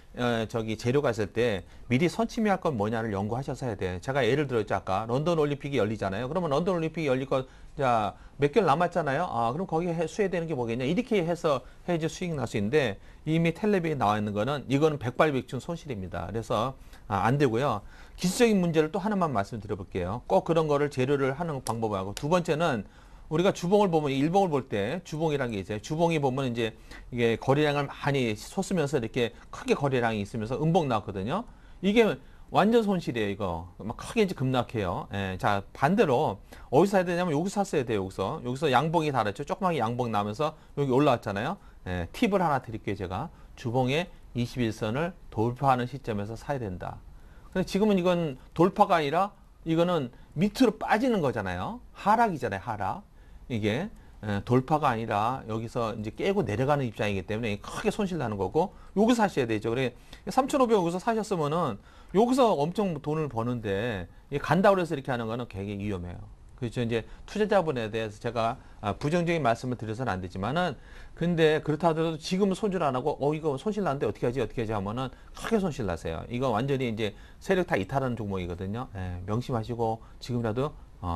재료가 있을 때 미리 선침해야 할 건 뭐냐를 연구하셔서 해야 돼요. 제가 예를 들었죠. 아까 런던 올림픽이 열리잖아요. 그러면 런던 올림픽이 열릴 거 자, 몇 개월 남았잖아요. 아, 그럼 거기에 수혜되는 게 뭐겠냐. 이렇게 해서 해야지 수익 날 수 있는데 이미 텔레비에 나와 있는 거는 이거는 백발백중 손실입니다. 그래서 안 되고요. 기술적인 문제를 또 하나만 말씀드려 볼게요. 꼭 그런 거를 재료를 하는 방법하고 두 번째는 우리가 주봉을 보면 일봉을 볼 때 주봉이라는 게 있어요. 주봉이 보면 이제 이게 거래량을 많이 솟으면서 이렇게 크게 거래량이 있으면서 음봉 나왔거든요. 이게 완전 손실이에요, 이거. 막 크게 이제 급락해요. 예, 자, 반대로, 어디서 사야 되냐면 여기서 샀어야 돼요, 여기서. 여기서 양봉이 달았죠. 조그맣게 양봉 나면서 여기 올라왔잖아요. 예, 팁을 하나 드릴게요, 제가. 주봉의 21선을 돌파하는 시점에서 사야 된다. 근데 지금은 이건 돌파가 아니라 이거는 밑으로 빠지는 거잖아요. 하락이잖아요, 하락. 이게. 돌파가 아니라 여기서 이제 깨고 내려가는 입장이기 때문에 크게 손실 나는 거고, 여기서 사셔야 되죠. 그래, 3,500 여기서 사셨으면은 여기서 엄청 돈을 버는데 간다고 해서 이렇게 하는 거는 굉장히 위험해요. 그렇죠. 이제 투자자분에 대해서 제가 부정적인 말씀을 드려서는 안 되지만은 근데 그렇다 하더라도 지금은 손질 안 하고 이거 손실 나는데 어떻게 하지 하면은 크게 손실 나세요. 이거 완전히 이제 세력 다 이탈하는 종목이거든요. 예, 명심하시고 지금이라도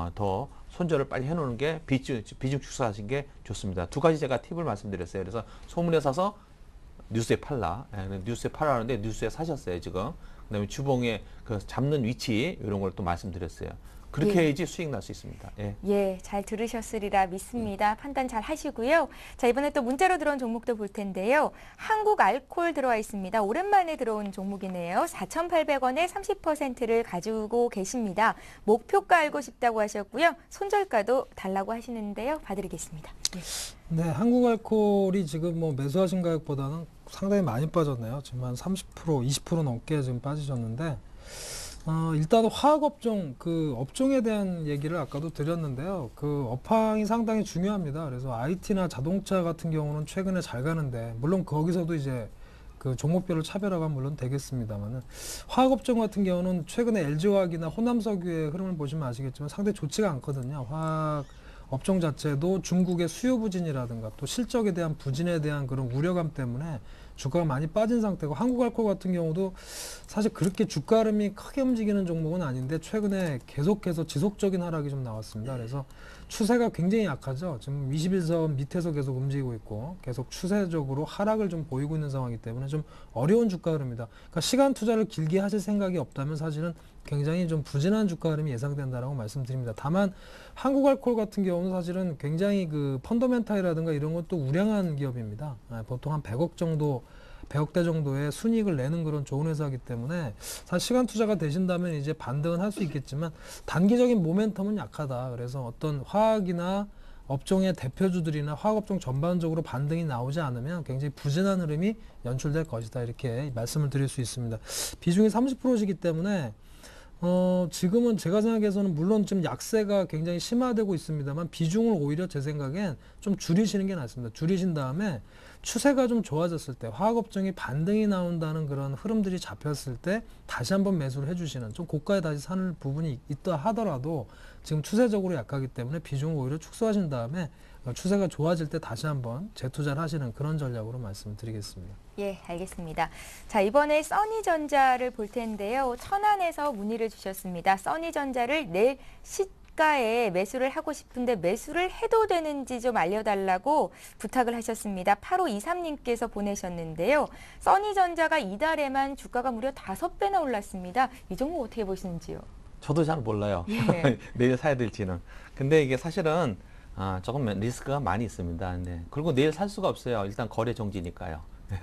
더 손절을 빨리 해놓는 게 비중 축소하신 게 좋습니다. 두 가지 제가 팁을 말씀드렸어요. 그래서 소문에 사서 뉴스에 팔라. 예, 뉴스에 팔라는데 뉴스에 사셨어요 지금. 그다음에 주봉에 그 잡는 위치 이런 걸 또 말씀드렸어요. 그렇게 해야지 수익 날 수 있습니다. 예. 예, 잘 들으셨으리라 믿습니다. 판단 잘 하시고요. 자, 이번에 또 문자로 들어온 종목도 볼 텐데요. 한국 알콜 들어와 있습니다. 오랜만에 들어온 종목이네요. 4,800원에 30%를 가지고 계십니다. 목표가 알고 싶다고 하셨고요. 손절가도 달라고 하시는데요. 봐드리겠습니다. 예. 네, 한국 알콜이 지금 뭐 매수하신 가격보다는 상당히 많이 빠졌네요. 지금 한 30%, 20% 넘게 지금 빠지셨는데, 일단 화학업종, 그 업종에 대한 얘기를 아까도 드렸는데요. 그 업황이 상당히 중요합니다. 그래서 IT나 자동차 같은 경우는 최근에 잘 가는데, 물론 거기서도 이제 그 종목별로 차별화가 물론 되겠습니다만은, 화학업종 같은 경우는 최근에 LG화학이나 호남석유의 흐름을 보시면 아시겠지만 상당히 좋지가 않거든요. 화학 업종 자체도 중국의 수요 부진이라든가 또 실적에 대한 부진에 대한 그런 우려감 때문에 주가가 많이 빠진 상태고, 한국알코올 같은 경우도 사실 그렇게 주가 흐름이 크게 움직이는 종목은 아닌데 최근에 계속해서 지속적인 하락이 좀 나왔습니다. 그래서 추세가 굉장히 약하죠. 지금 21선 밑에서 계속 움직이고 있고 계속 추세적으로 하락을 좀 보이고 있는 상황이기 때문에 좀 어려운 주가 흐름이다. 그러니까 시간 투자를 길게 하실 생각이 없다면 사실은 굉장히 좀 부진한 주가 흐름이 예상된다라고 말씀드립니다. 다만 한국알코올 같은 경우는 사실은 굉장히 그 펀더멘탈이라든가 이런 것도 우량한 기업입니다. 보통 한 100억대 정도의 순이익을 내는 그런 좋은 회사이기 때문에 사실 시간 투자가 되신다면 이제 반등은 할 수 있겠지만 단기적인 모멘텀은 약하다. 그래서 어떤 화학이나 업종의 대표주들이나 화학업종 전반적으로 반등이 나오지 않으면 굉장히 부진한 흐름이 연출될 것이다. 이렇게 말씀을 드릴 수 있습니다. 비중이 30%이기 때문에 지금은 제가 생각해서는 물론 지금 약세가 굉장히 심화되고 있습니다만 비중을 오히려 제 생각엔 좀 줄이시는 게 낫습니다. 줄이신 다음에 추세가 좀 좋아졌을 때 화학업종이 반등이 나온다는 그런 흐름들이 잡혔을 때 다시 한번 매수를 해주시는, 좀 고가에 다시 사는 부분이 있다 하더라도 지금 추세적으로 약하기 때문에 비중을 오히려 축소하신 다음에 추세가 좋아질 때 다시 한번 재투자를 하시는 그런 전략으로 말씀드리겠습니다. 예, 알겠습니다. 자, 이번에 써니전자를 볼 텐데요. 천안에서 문의를 주셨습니다. 써니전자를 내일 시가에 매수를 하고 싶은데 매수를 해도 되는지 좀 알려달라고 부탁을 하셨습니다. 8523님께서 보내셨는데요. 써니전자가 이달에만 주가가 무려 5배나 올랐습니다. 이 종목 어떻게 보시는지요? 저도 잘 몰라요. 예. 내일 사야 될지는. 근데 이게 사실은 조금 리스크가 많이 있습니다. 네. 그리고 내일 살 수가 없어요. 일단 거래 정지니까요.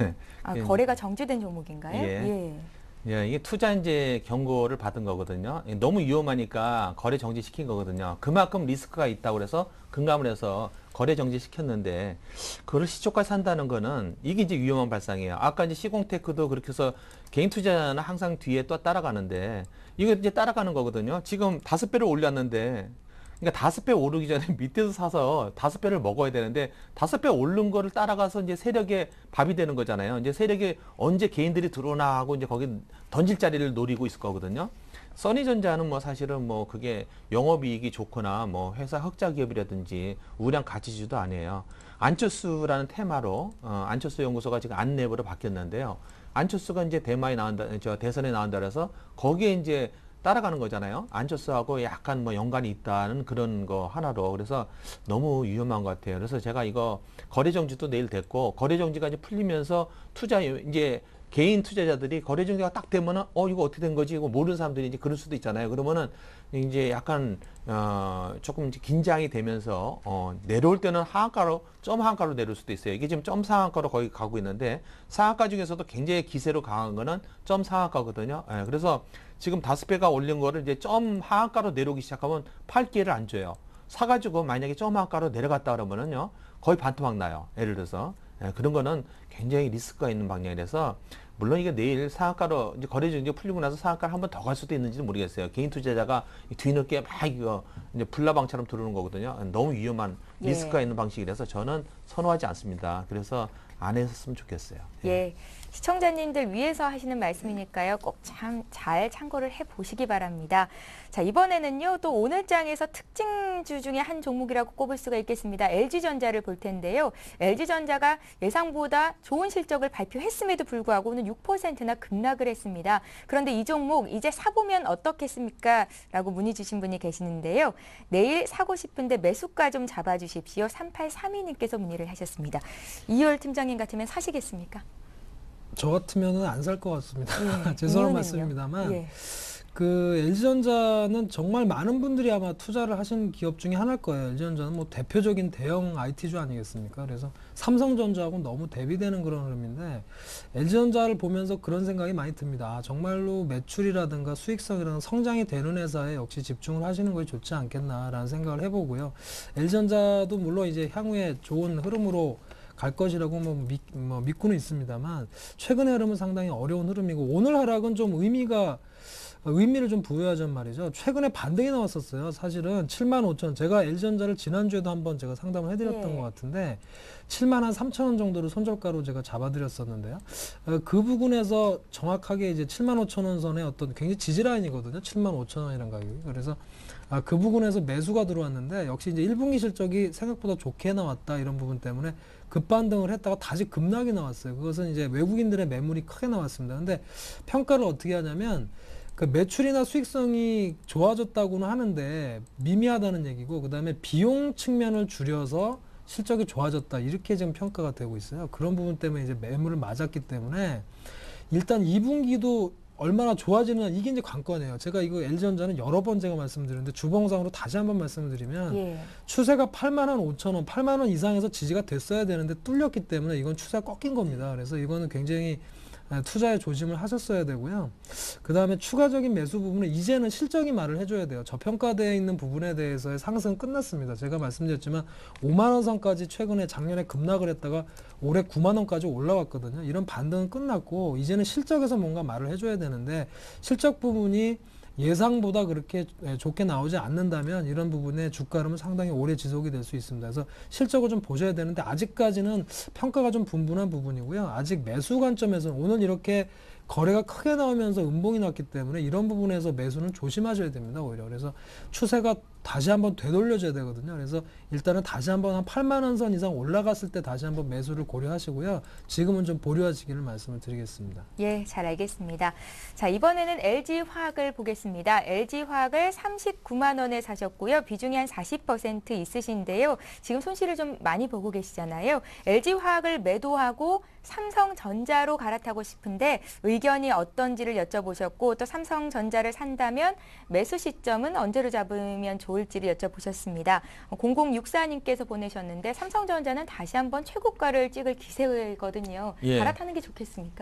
거래가 정지된 종목인가요? 예. 예, 이게 투자 이제 경고를 받은 거거든요. 너무 위험하니까 거래 정지시킨 거거든요. 그만큼 리스크가 있다고 그래서 금감을 해서 거래 정지시켰는데 그걸 시초가에 산다는 거는 이게 이제 위험한 발상이에요. 아까 이제 시공테크도 그렇게 해서 개인 투자는 항상 뒤에 또 따라가는데 이거 이제 따라가는 거거든요. 지금 5배를 올렸는데 그러니까 5배 오르기 전에 밑에서 사서 5배를 먹어야 되는데 5배 오른 거를 따라가서 이제 세력의 밥이 되는 거잖아요. 이제 세력이 언제 개인들이 들어오나 하고 이제 거기 던질 자리를 노리고 있을 거거든요. 써니전자는 뭐 사실은 뭐 그게 영업이익이 좋거나 뭐 회사 흑자 기업이라든지 우량 가치주도 아니에요. 안철수라는 테마로 안철수 연구소가 지금 안내부로 바뀌었는데요. 안철수가 이제 대선에 나온다 그래서 거기에 이제 따라가는 거잖아요. 안철수하고 약간 뭐 연관이 있다는 그런 거 하나로. 그래서 너무 위험한 것 같아요. 그래서 제가 이거 거래 정지도 내일 됐고, 거래 정지가 이제 풀리면서 이제 개인 투자자들이 거래 정지가 딱 되면은 이거 어떻게 된 거지? 이거 모르는 사람들이 이제 그럴 수도 있잖아요. 그러면은 이제 약간 조금 이제 긴장이 되면서 내려올 때는 점 하한가로 내려올 수도 있어요. 이게 지금 점 상한가로 거의 가고 있는데 상한가 중에서도 굉장히 기세로 강한 거는 점 상한가거든요. 예, 그래서 지금 5배가 올린 거를 이제 점 하한가로 내려오기 시작하면 팔 기회를 안 줘요. 사가지고 만약에 점 하한가로 내려갔다 그러면은요 거의 반토막 나요. 예를 들어서. 예, 그런 거는 굉장히 리스크가 있는 방향이라서 물론 이게 내일 상한가로 이제 거래 정지가 풀리고 나서 상한가를 한 번 더 갈 수도 있는지는 모르겠어요. 개인 투자자가 뒤늦게 막 이거 이제 불나방처럼 들어오는 거거든요. 너무 위험한 리스크가 있는 방식이라서 저는 선호하지 않습니다. 그래서 안 했으면 좋겠어요. 예. 시청자님들 위해서 하시는 말씀이니까요. 꼭 참 잘 참고를 해보시기 바랍니다. 자, 이번에는요. 또 오늘 장에서 특징주 중에 한 종목이라고 꼽을 수가 있겠습니다. LG전자를 볼 텐데요. LG전자가 예상보다 좋은 실적을 발표했음에도 불구하고 오늘 6%나 급락을 했습니다. 그런데 이 종목 이제 사보면 어떻겠습니까? 라고 문의 주신 분이 계시는데요. 내일 사고 싶은데 매수가 좀 잡아주십시오. 3832님께서 문의를 하셨습니다. 이효열 팀장님 같으면 사시겠습니까? 저 같으면은 안 살 것 같습니다. 예, 죄송한 이유는요? 말씀입니다만 예. 그 LG전자는 정말 많은 분들이 아마 투자를 하신 기업 중에 하나일 거예요. LG전자는 뭐 대표적인 대형 IT주 아니겠습니까? 그래서 삼성전자하고 너무 대비되는 그런 흐름인데 LG전자를 보면서 그런 생각이 많이 듭니다. 정말로 매출이라든가 수익성이라든가 성장이 되는 회사에 역시 집중을 하시는 것이 좋지 않겠나라는 생각을 해보고요. LG전자도 물론 이제 향후에 좋은 흐름으로 갈 것이라고 믿고는 있습니다만 최근의 흐름은 상당히 어려운 흐름이고 오늘 하락은 좀 의미가 의미를 좀 부여하자면 말이죠. 최근에 반등이 나왔었어요. 사실은 75,000원. 제가 LG전자를 지난주에도 한번 제가 상담을 해드렸던 예. 것 같은데 73,000원 정도로 손절가로 제가 잡아드렸었는데요. 그 부분에서 정확하게 이제 75,000원 선의 어떤 굉장히 지지라인이거든요. 75,000원이라는 가격이. 그래서 그 부분에서 매수가 들어왔는데 역시 이제 1분기 실적이 생각보다 좋게 나왔다 이런 부분 때문에 급반등을 했다가 다시 급락이 나왔어요. 그것은 이제 외국인들의 매물이 크게 나왔습니다. 근데 평가를 어떻게 하냐면 그 매출이나 수익성이 좋아졌다고는 하는데 미미하다는 얘기고 그다음에 비용 측면을 줄여서 실적이 좋아졌다 이렇게 지금 평가가 되고 있어요. 그런 부분 때문에 이제 매물을 맞았기 때문에 일단 2분기도 얼마나 좋아지느냐 이게 이제 관건이에요. 제가 이거 LG전자는 여러 번 제가 말씀드렸는데 주봉상으로 다시 한번 말씀을 드리면 예. 추세가 85,000원, 8만 원 이상에서 지지가 됐어야 되는데 뚫렸기 때문에 이건 추세가 꺾인 겁니다. 그래서 이거는 굉장히 투자에 조심을 하셨어야 되고요. 그 다음에 추가적인 매수 부분은 이제는 실적이 말을 해줘야 돼요. 저평가되어 있는 부분에 대해서의 상승은 끝났습니다. 제가 말씀드렸지만 5만 원 선까지 최근에 작년에 급락을 했다가 올해 9만 원까지 올라왔거든요. 이런 반등은 끝났고 이제는 실적에서 뭔가 말을 해줘야 되는데 실적 부분이 예상보다 그렇게 좋게 나오지 않는다면 이런 부분의 주가 흐름은 상당히 오래 지속이 될 수 있습니다. 그래서 실적을 좀 보셔야 되는데 아직까지는 평가가 좀 분분한 부분이고요. 아직 매수 관점에서는 오늘 이렇게 거래가 크게 나오면서 음봉이 났기 때문에 이런 부분에서 매수는 조심하셔야 됩니다. 오히려. 그래서 추세가 다시 한번 되돌려줘야 되거든요. 그래서 일단은 다시 한번 한 8만 원 선 이상 올라갔을 때 다시 한번 매수를 고려하시고요. 지금은 좀 보류하시기를 말씀을 드리겠습니다. 예, 잘 알겠습니다. 자, 이번에는 LG화학을 보겠습니다. LG화학을 39만 원에 사셨고요. 비중이 한 40% 있으신데요. 지금 손실을 좀 많이 보고 계시잖아요. LG화학을 매도하고 삼성전자로 갈아타고 싶은데 의견이 어떤지를 여쭤보셨고 또 삼성전자를 산다면 매수 시점은 언제로 잡으면 좋을지를 여쭤보셨습니다. 0064님께서 보내셨는데 삼성전자는 다시 한번 최고가를 찍을 기세거든요. 예. 갈아타는 게 좋겠습니까?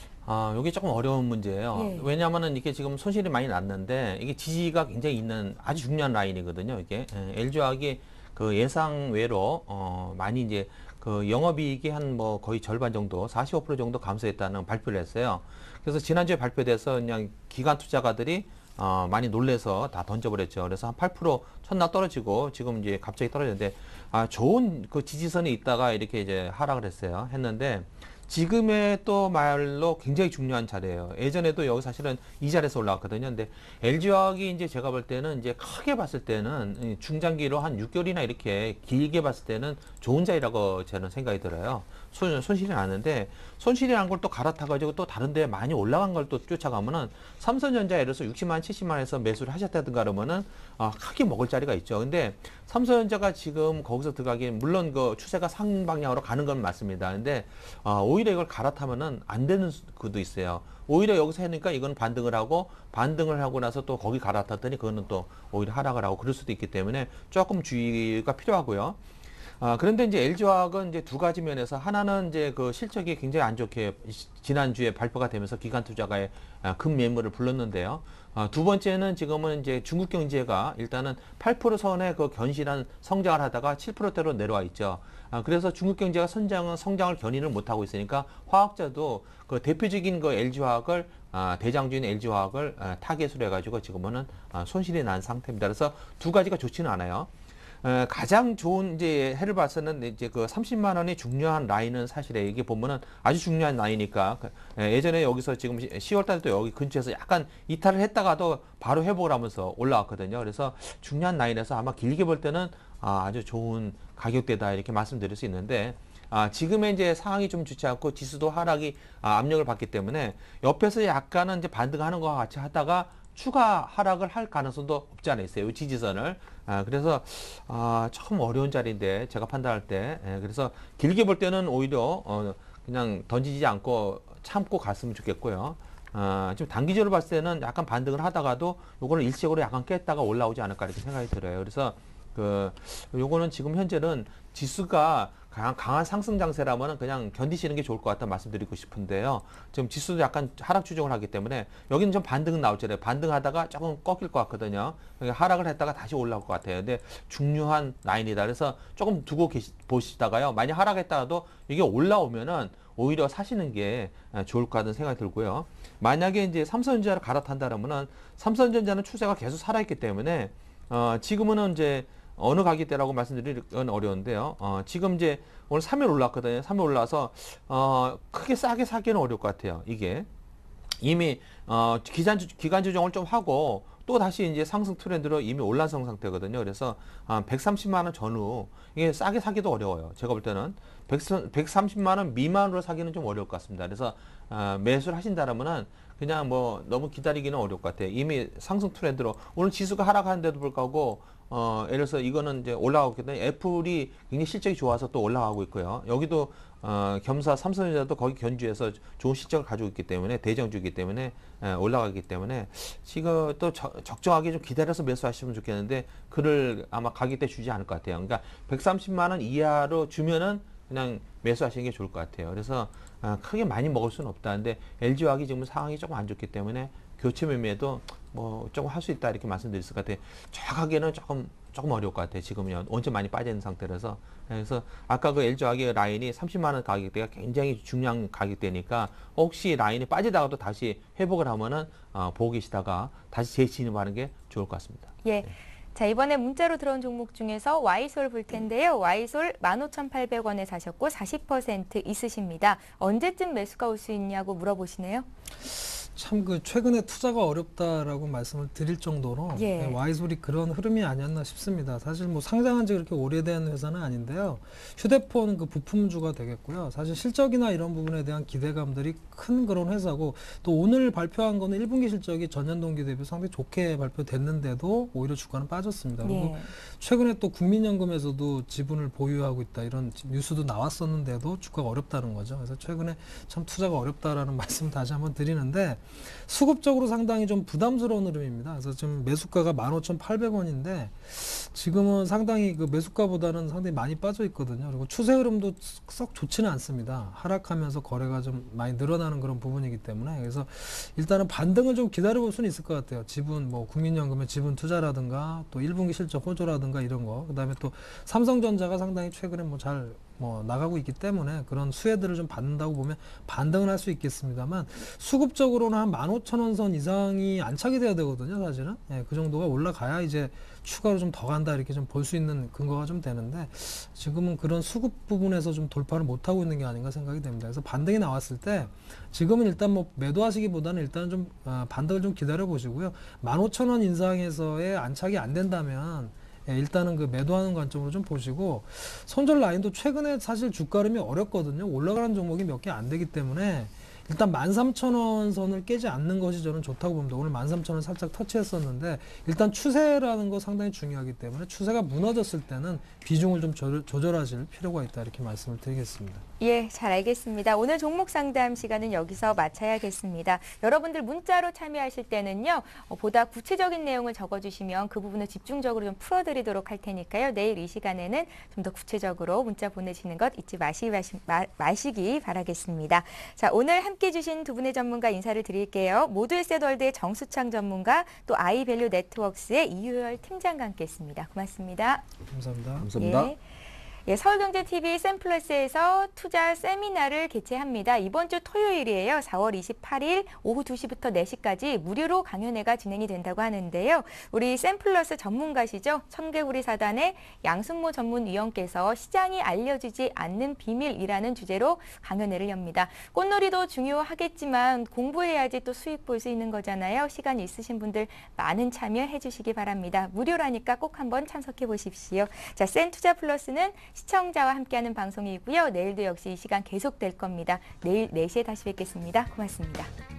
이게 조금 어려운 문제예요. 예. 왜냐하면은 이게 지금 손실이 많이 났는데 이게 지지가 굉장히 있는 아주 중요한 라인이거든요. 이게 LG화학이 그 예상 외로 많이 이제 그 영업이익이 한 뭐 거의 절반 정도, 45% 정도 감소했다는 발표를 했어요. 그래서 지난주에 발표돼서 그냥 기관 투자가들이 많이 놀래서 다 던져버렸죠. 그래서 한 8% 첫날 떨어지고 지금 이제 갑자기 떨어졌는데 좋은 그 지지선에 있다가 이렇게 이제 하락을 했는데 지금의 또 말로 굉장히 중요한 자리예요. 예전에도 여기 사실은 이 자리에서 올라왔거든요. 근데 LG화학이 이제 제가 볼 때는 이제 크게 봤을 때는 중장기로 한 6개월이나 이렇게 길게 봤을 때는 좋은 자리라고 저는 생각이 들어요. 손실이 나는데 손실이 난 걸 또 갈아타가지고 또 다른 데 많이 올라간 걸 또 쫓아가면은 삼성전자 예를 들어서 60만, 70만 원에서 매수를 하셨다든가 그러면은 크게 먹을 자리가 있죠. 근데 삼성전자가 지금 거기서 들어가기엔 물론 그 추세가 상방향으로 가는 건 맞습니다. 근데 오히려 이걸 갈아타면은 안 되는 그도 있어요. 오히려 여기서 하니까 이건 반등을 하고 나서 또 거기 갈아탔더니 그거는 또 오히려 하락을 하고 그럴 수도 있기 때문에 조금 주의가 필요하고요. 그런데 이제 LG화학은 이제 두 가지 면에서 하나는 이제 그 실적이 굉장히 안 좋게 지난주에 발표가 되면서 기관 투자가의 큰 매물을 불렀는데요. 두 번째는 지금은 이제 중국 경제가 일단은 8% 선의 그 견실한 성장을 하다가 7%대로 내려와 있죠. 그래서 중국 경제가 성장을 견인을 못하고 있으니까 화학자도 그 대표적인 그 LG화학을 대장주인 LG화학을 타겟으로 해가지고 지금은 손실이 난 상태입니다. 그래서 두 가지가 좋지는 않아요. 가장 좋은 이제 해를 봐서는 이제 그 30만 원이 중요한 라인은 사실에 이게 보면은 아주 중요한 라인이니까 예전에 여기서 지금 10월 달에도 여기 근처에서 약간 이탈을 했다가도 바로 회복을 하면서 올라왔거든요. 그래서 중요한 라인에서 아마 길게 볼 때는 아주 좋은 가격대다 이렇게 말씀드릴 수 있는데 지금의 이제 상황이 좀 좋지 않고 지수도 하락이 압력을 받기 때문에 옆에서 약간은 이제 반등하는 것과 같이 하다가 추가 하락을 할 가능성도 없지 않아 있어요. 이 지지선을. 그래서 조금 어려운 자리인데 제가 판단할 때 그래서 길게 볼 때는 오히려 그냥 던지지 않고 참고 갔으면 좋겠고요. 좀 단기적으로 봤을 때는 약간 반등을 하다가도 요거를 일시적으로 약간 깼다가 올라오지 않을까 이렇게 생각이 들어요. 그래서 요거는 지금 현재는 지수가 강한 상승 장세라면 그냥 견디시는 게 좋을 것 같다 말씀드리고 싶은데요. 지금 지수도 약간 하락 추종을 하기 때문에 여기는 좀 반등은 나올지라도 반등하다가 조금 꺾일 것 같거든요. 하락을 했다가 다시 올라올 것 같아요. 근데 중요한 라인이다. 그래서 조금 두고 보시다가요. 만약 하락했다가도 이게 올라오면은 오히려 사시는 게 좋을 것 같은 생각이 들고요. 만약에 이제 삼성전자를 갈아탄다라면은 삼성전자는 추세가 계속 살아있기 때문에 지금은 이제 어느 가격대라고 말씀드리기는 어려운데요. 지금 이제 오늘 3일 올랐거든요. 3일 올라서 크게 싸게 사기는 어려울 것 같아요. 이게 이미 기간 조정을 좀 하고 또 다시 이제 상승 트렌드로 이미 올라선 상태거든요. 그래서 130만 원 전후 이게 싸게 사기도 어려워요. 제가 볼 때는 130만 원 미만으로 사기는 좀 어려울 것 같습니다. 그래서 매수를 하신다라면은 그냥 뭐 너무 기다리기는 어려울 것 같아요. 이미 상승 트렌드로 오늘 지수가 하락하는데도 불구하고 예를 들어서 이거는 이제 올라가고 있거든요. 애플이 굉장히 실적이 좋아서 또 올라가고 있고요. 여기도 겸사 삼성전자도 거기 견주해서 좋은 실적을 가지고 있기 때문에 대장주이기 때문에 올라가기 때문에 지금 또 적정하게 좀 기다려서 매수하시면 좋겠는데 그를 아마 가격대 주지 않을 것 같아요. 그러니까 130만 원 이하로 주면은 그냥 매수하시는 게 좋을 것 같아요. 그래서 크게 많이 먹을 수는 없다. 근데 LG화학이 지금 상황이 조금 안 좋기 때문에 교체 매매도 뭐 조금 할 수 있다 이렇게 말씀드릴 것 같아요. 정확하게는 조금 어려울 것 같아요. 지금은 원점 많이 빠져 있는 상태라서. 그래서 아까 그 LG화학의 라인이 30만 원 가격대가 굉장히 중요한 가격대니까 혹시 라인이 빠지다가도 다시 회복을 하면은 보고 계시다가 다시 재진입하는 게 좋을 것 같습니다. 예. 네. 자, 이번에 문자로 들어온 종목 중에서 Y솔 볼 텐데요. Y솔 15,800원에 사셨고 40% 있으십니다. 언제쯤 매수가 올 수 있냐고 물어보시네요. 참 그 최근에 투자가 어렵다라고 말씀을 드릴 정도로 예. Y솔이 그런 흐름이 아니었나 싶습니다. 사실 뭐 상장한 지 그렇게 오래된 회사는 아닌데요. 휴대폰 그 부품주가 되겠고요. 사실 실적이나 이런 부분에 대한 기대감들이 큰 그런 회사고 또 오늘 발표한 거는 1분기 실적이 전년 동기 대비 상당히 좋게 발표됐는데도 오히려 주가는 빠졌습니다. 그리고 예. 최근에 또 국민연금에서도 지분을 보유하고 있다 이런 뉴스도 나왔었는데도 주가가 어렵다는 거죠. 그래서 최근에 참 투자가 어렵다라는 말씀 다시 한번 드리는데 수급적으로 상당히 좀 부담스러운 흐름입니다. 그래서 지금 매수가가 15,800원인데 지금은 상당히 그 매수가보다는 상당히 많이 빠져 있거든요. 그리고 추세 흐름도 썩 좋지는 않습니다. 하락하면서 거래가 좀 많이 늘어나는 그런 부분이기 때문에 그래서 일단은 반등을 좀 기다려볼 수는 있을 것 같아요. 지분 뭐 국민연금의 지분 투자라든가 또 1분기 실적 호조라든가 이런 거 그다음에 또 삼성전자가 상당히 최근에 뭐 잘 나가고 있기 때문에 그런 수혜들을 좀 받는다고 보면 반등을 할 수 있겠습니다만 수급적으로는 한 15,000원 선 이상이 안착이 돼야 되거든요. 사실은 그 정도가 올라가야 이제 추가로 좀 더 간다 이렇게 좀 볼 수 있는 근거가 좀 되는데 지금은 그런 수급 부분에서 좀 돌파를 못하고 있는 게 아닌가 생각이 됩니다. 그래서 반등이 나왔을 때 지금은 일단 뭐 매도하시기보다는 일단 좀 반등을 좀 기다려 보시고요. 15,000원 인상에서의 안착이 안 된다면 일단은 그 매도하는 관점으로 좀 보시고 손절 라인도 최근에 사실 주가 흐름이 어렵거든요. 올라가는 종목이 몇 개 안 되기 때문에 일단 13,000원 선을 깨지 않는 것이 저는 좋다고 봅니다. 오늘 13,000원 살짝 터치했었는데 일단 추세라는 거 상당히 중요하기 때문에 추세가 무너졌을 때는 비중을 좀 조절하실 필요가 있다 이렇게 말씀을 드리겠습니다. 예, 잘 알겠습니다. 오늘 종목 상담 시간은 여기서 마쳐야겠습니다. 여러분들 문자로 참여하실 때는요. 보다 구체적인 내용을 적어주시면 그 부분을 집중적으로 좀 풀어드리도록 할 테니까요. 내일 이 시간에는 좀 더 구체적으로 문자 보내시는 것 잊지 마시기 바라겠습니다. 자, 오늘 함께해 주신 두 분의 전문가 인사를 드릴게요. 모두에셋월드의 정수창 전문가 또 아이밸류 네트워크스의 이효열 팀장과 함께했습니다. 고맙습니다. 감사합니다. 감사합니다. 예, 서울경제TV 샘플러스에서 투자 세미나를 개최합니다. 이번 주 토요일이에요. 4월 28일 오후 2시부터 4시까지 무료로 강연회가 진행이 된다고 하는데요. 우리 샘플러스 전문가시죠. 청개구리 사단의 양순모 전문위원께서 시장이 알려지지 않는 비밀이라는 주제로 강연회를 엽니다. 꽃놀이도 중요하겠지만 공부해야지 또 수익 볼 수 있는 거잖아요. 시간 있으신 분들 많은 참여해 주시기 바랍니다. 무료라니까 꼭 한번 참석해 보십시오. 자, 센투자플러스는 시청자와 함께하는 방송이고요. 내일도 역시 이 시간 계속될 겁니다. 내일 4시에 다시 뵙겠습니다. 고맙습니다.